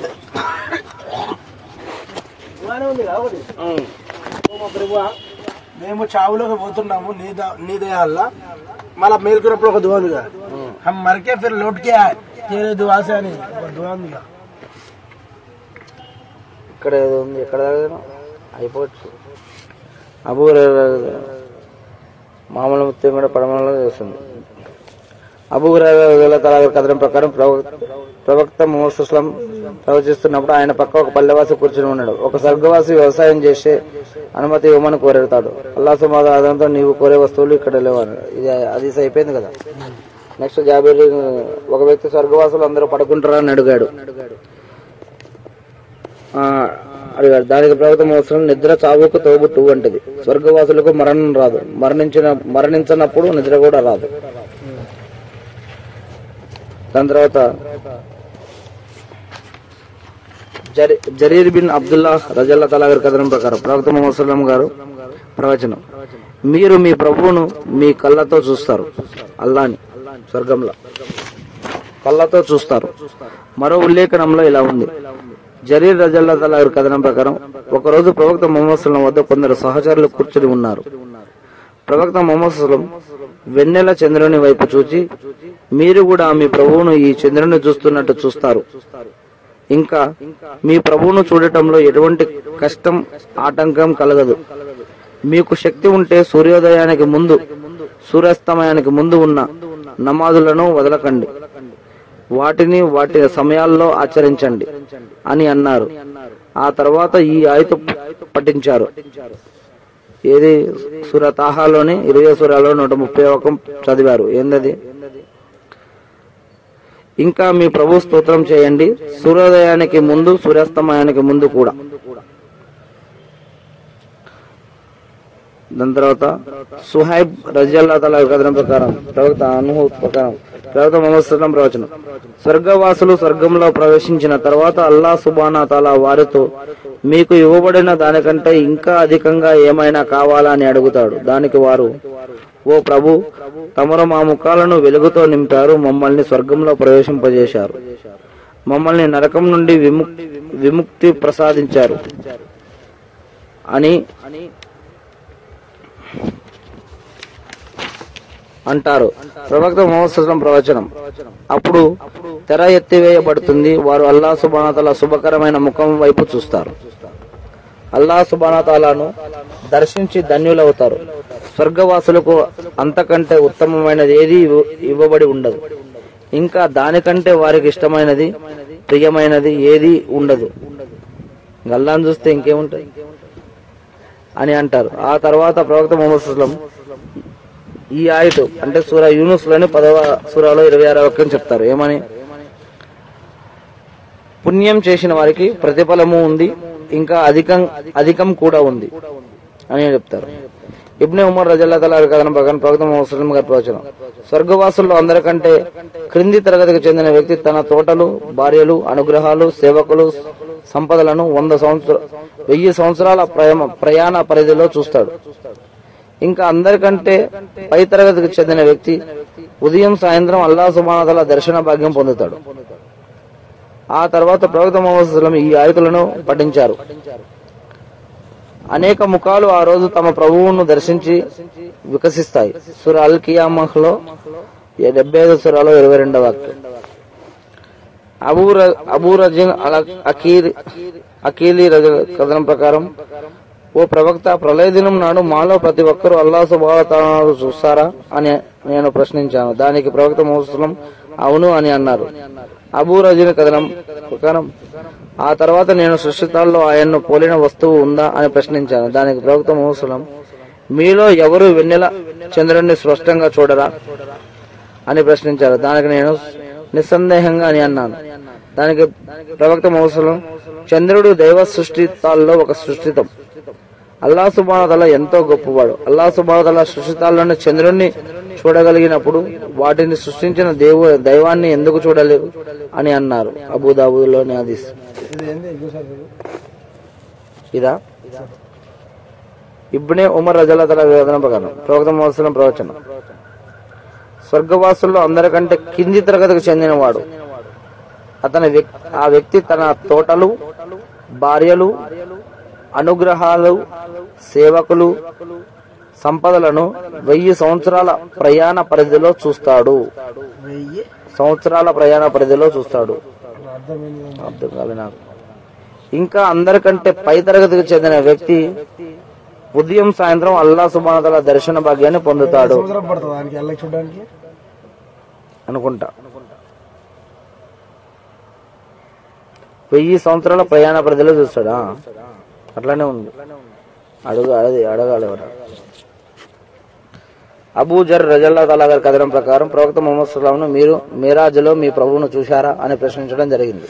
మేము చావులోకి పోతున్నాము నీ దయాల్లా. మళ్ళా మేలుకున్నప్పుడు ఒక దువా ఉందిగా, హమ్ మరికే ఫిర్ లోట్కే తేరే దువా సే అని ఒక దువా ఉందిగా. ఇక్కడ ఏదో ఉంది, ఎక్కడ అయిపోవచ్చు. అబూ హురైరా మామూలు ముత్యం కూడా పడమలో చేస్తుంది. అబూ హురైరా కథనం ప్రకారం ప్రవక్త ముహమ్మద్ సల్లం ప్రవచిస్తున్నప్పుడు ఆయన పక్క ఒక పల్లెవాసి కూర్చుని ఉన్నాడు. ఒక స్వర్గవాసి వ్యవసాయం చేసే అనుమతి ఇవ్వమని కోరేతాడు. అల్లాహ్ సుబ్హానహు వ తఆలా నీవు కోరే వస్తువులు ఇక్కడ లేవని. ఇది హదీస్ అయిపోయింది కదా. నెక్స్ట్ జాబిర్ ఒక వ్యక్తి స్వర్గవాసులు అందరూ పడుకుంటారని అడిగాడు అడిగాడు దానికి ప్రవక్త మోసం నిద్ర చావుకు తోబుట్టు వంటిది. స్వర్గవాసులకు మరణం రాదు, మరణించిన మరణించినప్పుడు నిద్ర కూడా రాదు. దాని తర్వాత జరీర్ బిన్ అబ్దుల్లా రజల్లా తలా గారి కథనం ప్రకారం ప్రవక్త ముహమ్మద్ గారు ప్రవచనం, మీరు మీ ప్రభువును మీ కళ్ళతో చూస్తారు, అల్లాని స్వర్గంలో కళ్ళతో చూస్తారు. మరో ఉల్లేఖనంలో ఇలా ఉంది, జరీర్ రజల్లా తలా గారి కథనం ప్రకారం ఒకరోజు ప్రవక్త ముహమ్మద్ వద్ద కొందరు సహచరులు కూర్చుని ఉన్నారు. ప్రవక్త ముహమ్మద్ వెన్నెల చంద్రుని వైపు చూచి, మీరు కూడా మీ ప్రభువును ఈ చంద్రుని చూస్తున్నట్టు చూస్తారు, ఇంకా మీ ప్రభువును చూడటంలో ఎటువంటి కష్టం ఆటంకం కలగదు. మీకు శక్తి ఉంటే సూర్యోదయానికి ముందు సూర్యాస్తమయానికి ముందు ఉన్న నమాజులను వదలకండి, వాటిని వాటి సమయాల్లో ఆచరించండి అని అన్నారు. ఆ తర్వాత ఈ ఆయతు పఠించారు. ఏది సూర తాహాలోని ఇరవై సూరాలో నూట ముప్పై ఒక చదివారు. ఏందది? ఇంకా మీ ప్రభు స్తోత్రం చేయండి సూర్యోదయానికి ముందు సూర్యాస్తమయానికి ముందు కూడా. దాని తర్వాత సుహైబ్ రజియల్లాహు తఆలా కథనం ప్రకారం ప్రవక్త అనుభూతి ప్రకారం ప్రవక్త ముహమ్మద్ సల్లం ప్రవచనం, స్వర్గవాసులు స్వర్గంలో ప్రవేశించిన తర్వాత అల్లాహ్ సుబ్హానహు తఆలా వారితో మీకు ఇవ్వబడిన దానికంటే ఇంకా అధికంగా ఏమైనా కావాలా అని అడుగుతాడు. దానికి వారు, ఓ ప్రభు, తమరు మా ముఖాలను వెలుగుతో నింపారు, మమ్మల్ని స్వర్గంలో ప్రవేశింపజేశారు, మమ్మల్ని నరకం నుండి విముక్తి విముక్తి ప్రసాదించారు అని అంటారు. ప్రవక్త ముహమ్మద్ సల్లం ప్రవచనం, అప్పుడు తెర ఎత్తివేయబడుతుంది, వారు అల్లాహ్ సుబ్హానహు తఆలా శుభకరమైన ముఖం వైపు చూస్తారు, అల్లాహ్ సుబ్హానహు తఆలాను దర్శించి ధన్యులవుతారు. స్వర్గవాసులకు అంతకంటే ఉత్తమమైనది ఏది ఇవ్వబడి ఉండదు, ఇంకా దానికంటే వారికి ఇష్టమైనది ప్రియమైనది ఏది ఉండదు. అల్లాహ్ను చూస్తే ఇంకేముంటది అని అంటారు. ఆ తర్వాత ప్రవక్త ముహమ్మద్ సల్లం ఈ ఆయతు అంటే సూరా యూనుస్ లోని పదవ సూరాలో ఇరవై ఆరో వాక్యం చెప్తారు. ఏమని? పుణ్యం చేసిన వారికి ప్రతిఫలము ఉంది, ఇంకా అధికం అధికం కూడా ఉంది అని చెప్తారు. ఇబ్నే ఉమర్ రజల్లాహు తఆలా కథనం ప్రకారం ప్రవక్త ముహమ్మద్ సల్లం గారి ప్రవచనం, స్వర్గవాసుల్లో అందరికంటే క్రింది తరగతికి చెందిన వ్యక్తి తన తోటలు, భార్యలు, అనుగ్రహాలు, సేవకులు, సంపదలను వంద సంవత్సర వెయ్యి సంవత్సరాల ప్రయాణ పరిధిలో చూస్తాడు. ఇంకా అందరికంటే పై తరగతికి చెందిన వ్యక్తి ఉదయం సాయంత్రం అల్లాహ్ సుబ్హానహు తఆలా దర్శన భాగ్యం పొందుతాడు. ఆ తర్వాత ప్రవక్త ముహమ్మద్ సల్లం ఈ ఆయతులను పఠించారు. అనేక ముఖాలు ఆ రోజు తమ ప్రభువును దర్శించి వికసిస్తాయి. సూరా అల్ కియామహ్లో డెబ్బై ఐదు సూరాలో ఇరవై రెండవ వాక్యం. అబూ అబూ రజిన్ అకీల్ అకీలీ కథనం ప్రకారం, ఓ ప్రవక్త, ప్రళయ దినం నాడు మాలో ప్రతి ఒక్కరూ అల్లాహ్ సుబ్హానహు తఆలాను చూస్తారా అని నేను ప్రశ్నించాను. దానికి ప్రవక్త ముహమ్మద్ సల్లం అవును అని అన్నారు. అబూ రజిన్ కథనం ప్రకారం, ఆ తర్వాత నేను సృష్టితాల్లో ఆయన్ను పోలిన వస్తువు ఉందా అని ప్రశ్నించాను. దానికి ప్రవక్త ముహమ్మద్ సల్లం, మీలో ఎవరు వెన్నెల చంద్రుడిని స్పష్టంగా చూడరా అని ప్రశ్నించారు. దానికి నేను నిస్సందేహంగా అని అన్నాను. దానికి ప్రవక్త ముహమ్మద్ సల్లం, చంద్రుడు దైవ సృష్టితాల్లో ఒక సృష్టితం, అల్లాహ్ సుబ్హానహు తఆలా ఎంతో గొప్పవాడు. అల్లాహ్ సుబ్హానహు తఆలా సృష్టితాల్లోని చంద్రుడిని చూడగలిగినప్పుడు వాటిని సృష్టించిన దేవు దైవాన్ని ఎందుకు చూడలేరు అని అన్నారు. అబూదావుద్లోని హదీస్. ఇదా ఇబ్నే ఉమర్ రజల్లాహు తఆలా కథనం ప్రకారం ప్రవక్త ముహమ్మద్ సల్లం ప్రవచనం, స్వర్గవాసుల్లో అందరికంటే కింది తరగతికి చెందినవాడు అతని ఆ వ్యక్తి తన తోటలు, భార్యలు, అనుగ్రహాలు, సేవకులు, సంపదలను వెయ్యి సంవత్సరాల ప్రయాణ పరిధిలో చూస్తాడు సంవత్సరాల ప్రయాణ పరిధిలో చూస్తాడు అర్థం కాలే నాకు. ఇంకా అందరికంటే పై తరగతికి చెందిన వ్యక్తి ఉదయం సాయంత్రం అల్లాహ్ సుబ్హానహు తఆలా దర్శన భాగ్యాన్ని పొందుతాడు అనుకుంటా. వెయ్యి సంవత్సరాల ప్రయాణ పరిధిలో చూస్తాడా? అట్లానే ఉంది. అడుగు అది అడగాలి ఎవరు. అబూ జర్ రజల్లాహు తఆలా గారి కథనం ప్రకారం ప్రవక్త ముహమ్మద్ సల్లల్లాహు అలైహి వసల్లం మీరు మిరాజ్లో మీ ప్రభువును చూశారా అని ప్రశ్నించడం జరిగింది.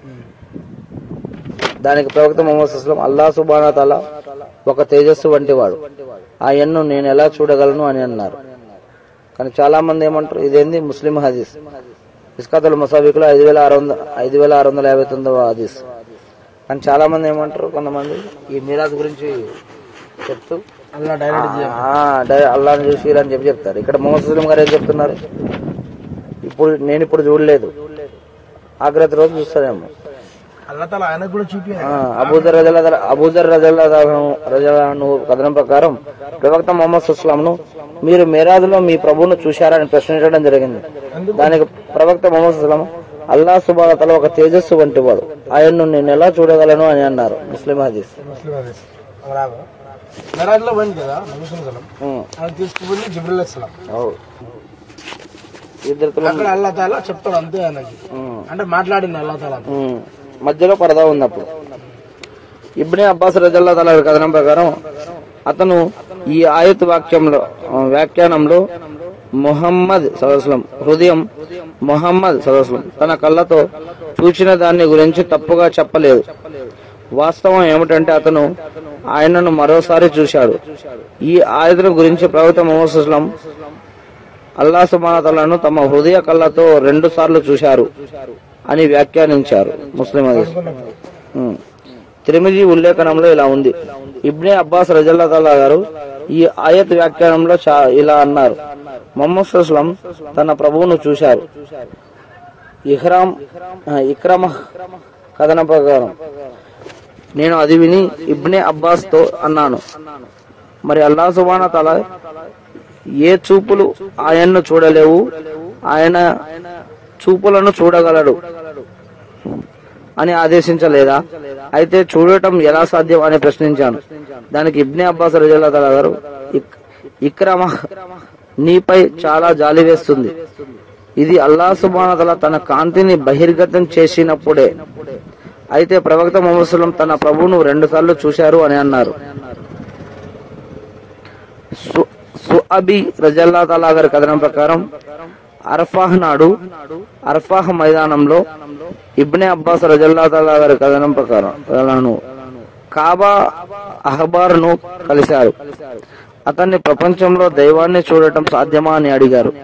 దానికి ప్రవక్త ముహమ్మద్ సల్లల్లాహు అలైహి వసల్లం అల్లాహ్ సుబ్హానహు వ తఆలా ఒక తేజస్సు వంటి వాడు, ఆయన్ను నేను ఎలా చూడగలను అని అన్నారు. కానీ చాలా మంది ఏమంటారు, ఇదేంది ముస్లిం హదీస్, ఇస్కాతుల్ ముసాబిక్లో ఐదు వేల ఆరు వందల ఐదు వేల ఆరు వందల యాభై తొమ్మిదవ హదీస్. కానీ చాలా మంది ఏమంటారు, కొంతమంది ఈ మిరాజ్ గురించి చెప్తూ అల్లా డైరెక్ట్ అల్లాహ్ని చూసి అని చెప్పి చెప్తారు. ఇక్కడ ముహమ్మద్ సల్లం గారు ఏం చెప్తున్నారు, ఇప్పుడు నేను ఇప్పుడు చూడలేదు, ఆఖరతి రోజు చూస్తానేమో. అబూజర్ రజల్లాహు అబూజర్ రజల్లాహు కథనం ప్రకారం ప్రవక్త ముహమ్మద్ సల్లాంను మీరు మిరాజ్లో మీ ప్రభువును చూశారని ప్రశ్నించడం జరిగింది. దానికి ప్రవక్త ముహమ్మద్ సల్లాం అల్లాహ్ సుబ్హానహు వ తఆలా ఒక తేజస్సు వంటి వాడు, ఆయన్ను నేను ఎలా చూడగలను అని అన్నారు. ముస్లిం హదీస్. చెప్తాడు అంతే ఆయనకి, అంటే మాట్లాడింది అల్లాహ్ తఆలా మధ్యలో పరదా ఉన్నప్పుడు. ఇబ్నే అబ్బాస్ రజల్లాహు తఆలా కథనం ప్రకారం అతను ఈ ఆయత్ వాక్యంలో వ్యాఖ్యానంలో ముహమ్మద్ సల్లల్లాహు అలైహి వసల్లం హృదయం ముహమ్మద్ సల్లల్లాహు అలైహి వసల్లం తన కళ్ళతో చూచిన దాన్ని గురించి తప్పుగా చెప్పలేదు. వాస్తవం ఏమిటంటే అతను ఆయనను మరోసారి చూశాడు. ఈ ఆయతుల గురించి ప్రవక్త ముహమ్మద్ సల్లల్లాహు అలైహి వసల్లం అల్లాహ్ సుబ్హానహు వ తఆలాను తమ హృదయ కళ్ళతో రెండు సార్లు చూశారు అని వ్యాఖ్యానించారు. ముస్లిం హదీస్. తిర్మిజీ ఉల్లేఖనంలో ఇలా ఉంది. ఇబ్నే అబ్బాస్ రజల్లాహు తఆలా గారు ఈ ఆయత్ వ్యాఖ్యానంలో ఇలా అన్నారు, ముహమ్మద్ సల్లల్లాహు అలైహి వసల్లం తన ప్రభువును చూశారు. ఇహ్రామ్ ఇక్రమ కథన ప్రకారం నేను అది విని ఇబ్నే అబ్బాస్ తో అన్నాను, మరి అల్లాహ్ సుబ్హానహు వ తఆలా ఏ చూపులు ఆయన్ను చూడలేవు, ఆయన చూపులను చూడగలడు అని ఆదేశించలేదా? అయితే చూడటం ఎలా సాధ్యం అని ప్రశ్నించాను. దానికి ఇబ్నే అబ్బాస్ రజల్లాహు తఆలా గారు ఇక్రమ నీపై చాలా జాలి వేస్తుంది, ఇది అల్లాహ్ సుబ్హానహు వ తఆలా తన కాంతిని బహిర్గతం చేసినప్పుడే. అయితే ప్రవక్త ముహమ్మద్ సల్లల్లాహు అలైహి వసల్లం తన ప్రభువును రెండు సార్లు చూశారు అని అన్నారు. సుఅబి రజల్లాహు తఆలా గారి కథనం ప్రకారం అర్ఫాహ్ నాడు అర్ఫాహ్ మైదానంలో ఇబ్నే అబ్బాస్ రజల్లాహు తఆలా గారి కథనం ప్రకారం కాబా అహబార్ ను కలిశారు. అతన్ని ప్రపంచంలో దైవాన్ని చూడటం సాధ్యమా అని అడిగారు.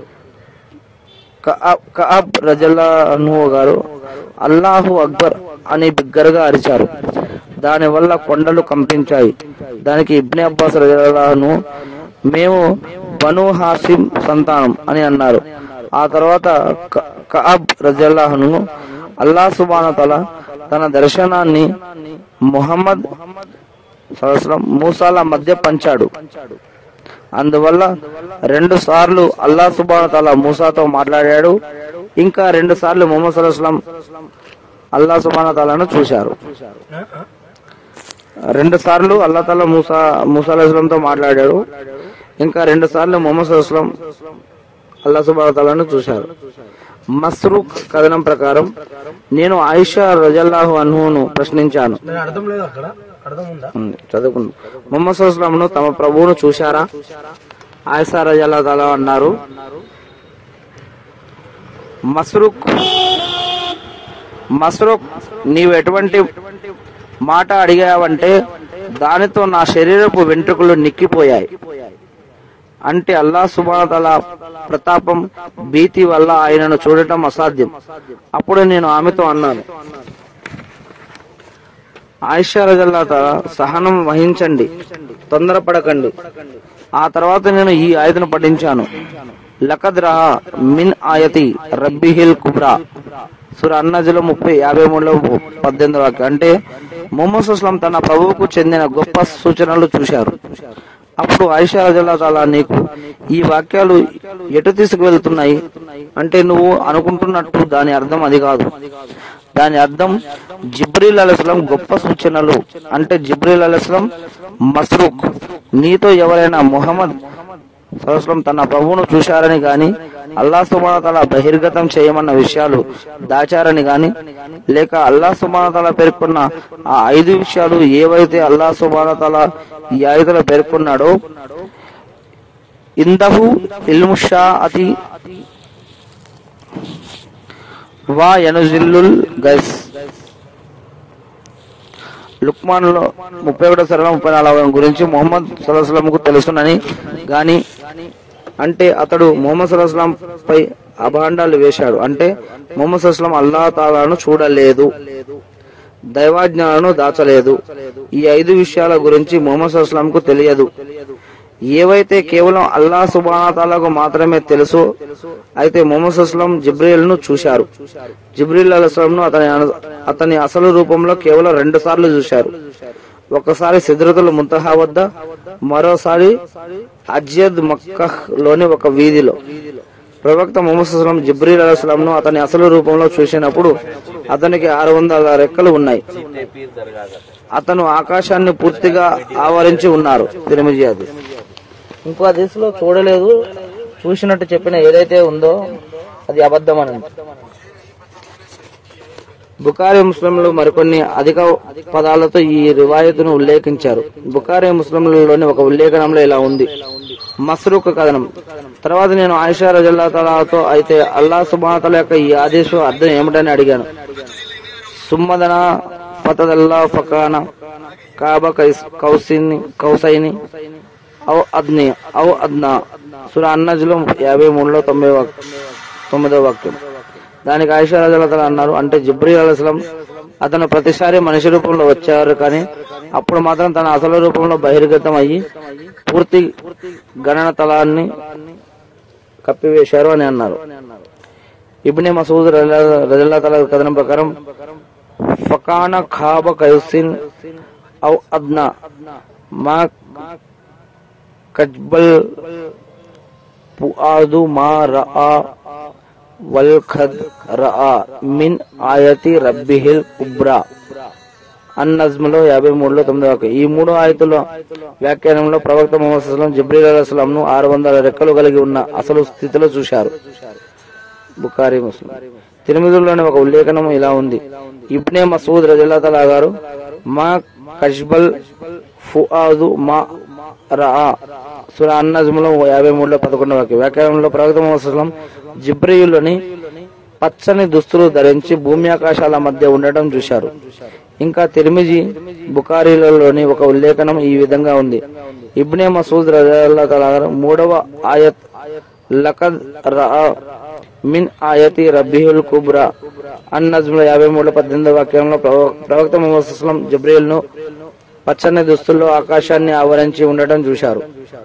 కఅబ్ రజల్లాహు గారు అల్లాహు అక్బర్ అని బిగ్గరగా అరిచారు. దాని వల్ల కొండలు కంపించాయి. దానికి ఇబ్నే అబ్బాస్ రజల్లాహు మేము బను హాసిం సంతానం అని అన్నారు. ఆ తర్వాత కఅబ్ రజల్లాహును అల్లాహ్ సుబ్హానహు వ తఆలా తన దర్శనాన్ని ముహమ్మద్ సల్లల్లాహు అలైహి వసల్లం మూసాల మధ్య పంచాడు. అందువల్ల రెండు సార్లు అల్లాహ్ సుబ్హానహు వ తఆలా మూసాతో మాట్లాడాడు. ఇంకా రెండు సార్లు ముహమ్మద్ సల్లల్లాహు అలైహి వసల్లం అల్లాహ్ సుబ్హానహు వ తఆలాను చూశారు. రెండు సార్లు అల్లాహ్ తఆలా మూసా మూసా అలైహి వసల్లంతో మాట్లాడాడు. ఇంకా రెండు సార్లు ముహమ్మద్ సల్లల్లాహు అలైహి వసల్లం అల్లాహ్ సుబ్హానహు వ తఆలాను చూశారు. మస్రూక్ కథనం ప్రకారం నేను ఆయిషా రజల్లాహు అన్హును ప్రశ్నించాను, చదువుకున్నాను, ముహమ్మద్ సల్లల్లాహు అలైహి వసల్లం తమ ప్రభువును చూశారా? ఆయిషా రజల్లాహు తఆలా అన్నారు, మస్రూక్ మస్రూక్ నీవు ఎటువంటి మాట అడిగావంటే దానితో నా శరీరపు వెంట్రుకలు నిక్కిపోయాయి. అంటే అల్లాహ్ సుబ్హానహు వ తఆలా ప్రతాపం భీతి వల్ల ఆయనను చూడటం అసాధ్యం. అప్పుడు నేను ఆమెతో అన్నాను, ఆయిషా రజల్లాహు తఆలా సహనం వహించండి, తొందరపడకండి. ఆ తర్వాత నేను ఈ ఆయతను పఠించాను, లకద్ రహా మిన్ ఆయతి రబ్బిహిల్ కుబ్రా సూరా అన్-నజ్ల్ ముప్పై యాభై మూడులో పద్దెనిమిది వాక్యం. అంటే ముహమ్మద్ సల్లల్లాహు అలైహి వసల్లం తన ప్రభువుకు చెందిన గొప్ప సూచనలు చూశారు. అప్పుడు ఆయిషా రజల్లాహు తఆలా నీకు ఈ వాక్యాలు ఎటు తీసుకువెళ్తున్నాయి అంటే నువ్వు అనుకుంటున్నట్టు దాని అర్థం అది కాదు. దాని అర్థం జిబ్రీల్ అలైహిస్సలాం గొప్ప సూచనలు అంటే జిబ్రీల్ అలైహిస్సలాం మస్రూక్ నీతో ఎవరైనా ముహమ్మద్ సల్లల్లాహు తన ప్రభువును చూశారని గాని అల్లాహ్ సుబ్హానహు వ తఆలా బహిర్గతం చేయమన్న విషయాలు దాచారని గాని లేక అల్లాహ్ సుబ్హానహు వ తఆలా పేర్కొన్న ఆ ఐదు విషయాలు ఏవైతే అల్లాహ్ సుబ్హానహు వ తఆలా ఈ ఆయతలో పేర్కొన్నాడో ఇందహు ఇల్ము షాఅతి వా యనుజిల్లుల్ గైస్. లుక్మాన్ లో ముప్పై ఒకటో సర్వం ముప్పై నాలుగు గురించి ముహమ్మద్ సల్లల్లాహు అలైహి వసల్లం కు తెలుసునని గాని, అంటే అతడు ముహమ్మద్ సల్లల్లాహు అలైహి వసల్లం పై అభాండాలు వేశాడు. అంటే ముహమ్మద్ సల్లల్లాహు అలైహి వసల్లం అల్లాహ్ తాలాను చూడలేదు, దైవాజ్ఞాలను దాచలేదు. ఈ ఐదు విషయాల గురించి ముహమ్మద్ సల్లల్లాహు అలైహి వసల్లం కు తెలియదు. ఏవైతే కేవలం అల్లాహ్ సుబ్హానహు వ తఆలాకు మాత్రమే తెలుసు, అయితే ముహమ్మద్ సల్లల్లాహు అలైహి వసల్లం జిబ్రీల్ ను చూశారు. జిబ్రీల్ అలైహిస్సలాం ను అతని అతని అసలు రూపంలో కేవలం రెండు సార్లు చూశారు. ఒకసారి సిద్రతుల్ ముంతహా వద్ద, మరోసారి అజ్యద్ మక్కహ్ లోని ఒక వీధిలో. ప్రవక్త ముహమ్మద్ సల్లల్లాహు అలైహి వసల్లం జిబ్రీల్ అలైహిస్సలాం ను అతని అసలు రూపంలో చూసినప్పుడు అతనికి ఆరు వందల రెక్కలు ఉన్నాయి. అతను ఆకాశాన్ని పూర్తిగా ఆవరించి ఉన్నారు. తిరుమిజి హదీస్. ఇంకో హదీస్ లో చూడలేదు, చూసినట్టు చెప్పిన ఏదైతే ఉందో అది అబద్ధం అని. బుఖారీ ముస్లింలు మరికొన్ని అధిక పదాలతో ఈ రివాయతును ఉల్లేఖించారు. బుఖారీ ముస్లింలలోని ఒక ఉల్లేఖనంలో ఇలా ఉంది: మస్రూక్ కథనం. తర్వాత నేను ఆయిషా రజల్లాహు తఆలాతో, అయితే అల్లాహ్ సుబ్హానహు వ తఆలా యొక్క ఈ ఆదేశం అర్థం ఏమిటని అడిగాను. సుమ్మదన ఫతదల్లా ఫకాన కాబ కౌసిని కౌసైని ఔ అద్ని ఔ అద్నా. సూరా అన్-నజ్ల్ యాభై మూడులో తొంభై తొమ్మిదో వాక్యం. దానికి ఆయిషా రజల్లాహు తఆలా అన్నారు, అంటే జిబ్రీల్ అలైహిస్సలాం అతను ప్రతిసారి మనిషి రూపంలో వచ్చారు, కానీ అప్పుడు మాత్రం తన అసలు రూపంలో బహిర్గతం అయ్యి పూర్తి గణన తలాన్ని కప్పివేశారు అని అన్నారు. ఇబ్నే మసూద్ రజల్లాహు తఆలా కథనం ప్రకారం ఫకాన ఖాబ కౌసిన్ ఔ అద్నా మా కజ్బల్ పుఆదు మా రఆ వల్ ఖద్ రఆ మిన్ ఆయతి రబ్బిహిల్ కుబ్రా. అన్-నజ్మ్ లో యాభై మూడులో తొమ్మిది వాక్యం. ఈ మూడు ఆయతుల వ్యాఖ్యానంలో ప్రవక్త ముహమ్మద్ సల్లల్లాహు అలైహి వసల్లం జిబ్రీల్ అలైహిస్సలాం ను ఆరు వందల రెక్కలు కలిగి ఉన్న అసలు స్థితిలో చూశారు. బుఖారీ ముస్లిం. తిరుమిదిలోని ఒక ఉల్లేఖనం ఇలా ఉంది: ఇబ్నే మసూద్ రజల్లాహు తఆలా గారు, మా కజ్బల్ ఫుఆదు మా రఆ. సూరా అన్-నజ్మ్ లో యాభై మూడులో పదకొండవ వాక్యం. వ్యాఖ్యానంలో ప్రవక్త ముహమ్మద్ సల్లల్లాహు అలైహి వసల్లం జిబ్రీలుని పచ్చని దుస్తులు ధరించి భూమి ఆకాశాల మధ్య ఉండటం చూశారు. ఇంకా తిర్మిజీ, బుఖారీలలోని ఒక ఉల్లేఖనం ఈ విధంగా ఉంది: ఇబ్నే మసూద్ రజల్లాహు తఆలా గారు మూడవ ఆయత్ లకద్ రఆ మిన్ ఆయతి రబ్బిహుల్ కుబ్రా. అన్-నజ్మ్ యాభై మూడు పద్దెనిమిది వాక్యంలో ప్రవక్త ముహమ్మద్ సల్లల్లాహు అలైహి వసల్లం జిబ్రీల్ ను పచ్చని దుస్తుల్లో ఆకాశాన్ని ఆవరించి ఉండటం చూశారు.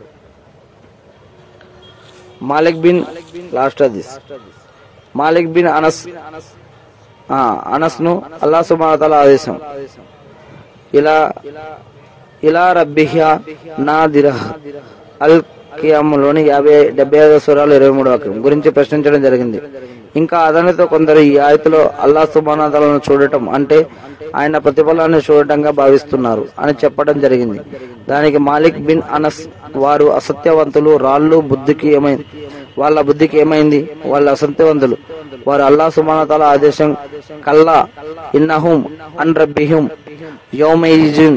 మాలిక్ బిన్ లాస్ట్ హదీస్. మాలిక్ బిన్ అనస్ అనస్ ను అల్లాహ్ సుబ్హానహు వ తఆలా ఆదేశం ఇలా ఇలా రబ్బిహా నాదిరహ్ అల్ కియాములోని యాభై డెబ్బై ఐదు సూరాలు ఇరవై మూడు వాక్యం గురించి ప్రశ్నించడం జరిగింది. ఇంకా అదనతో కొందరు ఈ ఆయతలో అల్లాహ్ సుబ్హానహు వ తఆలాను చూడటం అంటే ఆయన ప్రతిఫలాన్ని చూడటంగా భావిస్తున్నారు అని చెప్పడం జరిగింది. దానికి మాలిక్ బిన్ అనస్, వారు అసత్యవంతులు, రాళ్ళు బుద్ధికి ఏమైంది వాళ్ళ బుద్ధికి ఏమైంది వాళ్ళ అసత్యవంతులు, వారు అల్లాహ్ సుబ్హానహు వ తఆలా ఆదేశం కల్లా ఇన్నహుం అన్ రబ్బిహిం యౌమైజిన్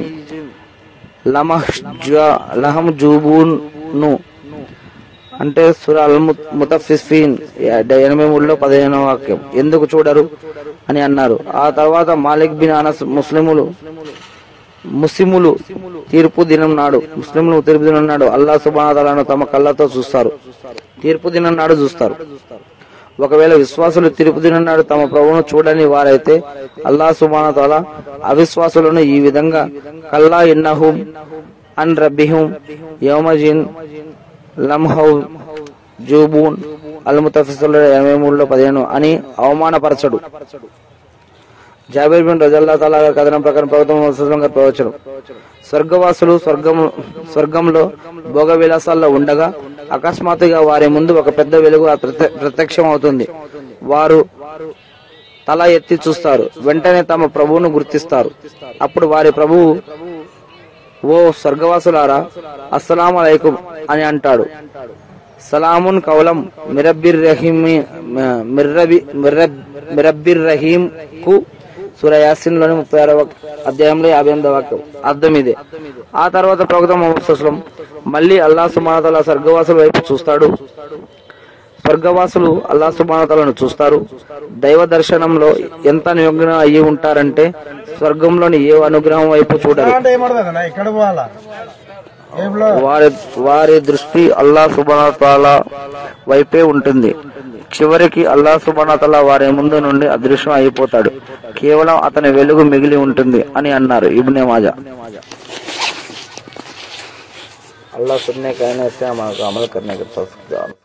లహం జూబూన్ ను అంటే సూరా అల్ ముతఫిఫీన్ ఎనభై మూడులో పదిహేనవ వాక్యం. ఎందుకు చూడరు అని అన్నారు. ఆ తర్వాత మాలిక్ బిన్ అనస్ ముస్లిములు ముస్లిములు తీర్పు దినం నాడు ముస్లింలు తీర్పు దినం నాడు అల్లాహ్ సుబ్హానహు వ తఆలాను తమ కళ్ళతో చూస్తారు. తీర్పు దినం నాడు చూస్తారు. ఒకవేళ విశ్వాసులు తీర్పు దినం నాడు తమ ప్రభువును చూడని వారైతే అల్లాహ్ సుబ్హానహు వ తఆలా అవిశ్వాసులను ఈ విధంగా కల్లా ఇన్నహుం అన్ రబ్బిహిం యౌమజిన్ లమ్హౌ జూబూన్ అల్ ముతఫిఫీన్ ఎనభై మూడులో పదిహేను అని అవమానపరచడు. జాబిర్ బిన్ రజల్లాహు తఆలా గారి కథనం ప్రకారం ప్రవక్త ముహమ్మద్ సల్లల్లాహు అలైహి వసల్లం ప్రవచనం: స్వర్గవాసులు స్వర్గం స్వర్గంలో భోగ విలాసాల్లో ఉండగా అకస్మాత్తుగా వారి ముందు ఒక పెద్ద వెలుగు ప్రత్యక్షం అవుతుంది. వారు తల ఎత్తి చూస్తారు. వెంటనే తమ ప్రభువును గుర్తిస్తారు. అప్పుడు వారి ప్రభువు, ఓ స్వర్గవాసులారా, అస్సలాము అలైకుం అని అంటాడు. సలామున్ కౌలం మిరబ్బిర్ రహీం మిరబ్బిర్ రహీం కు సూరా యాసిన్ లోని ముప్పై ఆరవ అధ్యాయంలో యాభై ఎనిమిదవ వాక్యం. అర్థం ఇదే. ఆ తర్వాత ప్రవక్త ముహమ్మద్ సల్లల్లాహు అలైహి వసల్లం మళ్ళీ అల్లాహ్ సుబ్హానహు వ తఆలా స్వర్గవాసుల వైపు చూస్తాడు. స్వర్గవాసులు అల్లాహ్ సుబ్హానహు వ తఆలాను చూస్తారు. దైవ దర్శనంలో ఎంత నిమగ్నం అయ్యి ఉంటారంటే స్వర్గంలోని ఏ అనుగ్రహం వైపు చూడరు. ఇక్కడ పోవాలా వారి వారి దృష్టి అల్లాహ్ సుబ్హానహు వ తఆలా వైపే ఉంటుంది. చివరికి అల్లాహ్ సుబ్హానహు వ తఆలా వారి ముందు నుండి అదృశ్యం అయిపోతాడు. కేవలం అతని వెలుగు మిగిలి ఉంటుంది అని అన్నారు ఇబ్నే మాజా. अल्लाह सुनने कहने से हम अमल करने के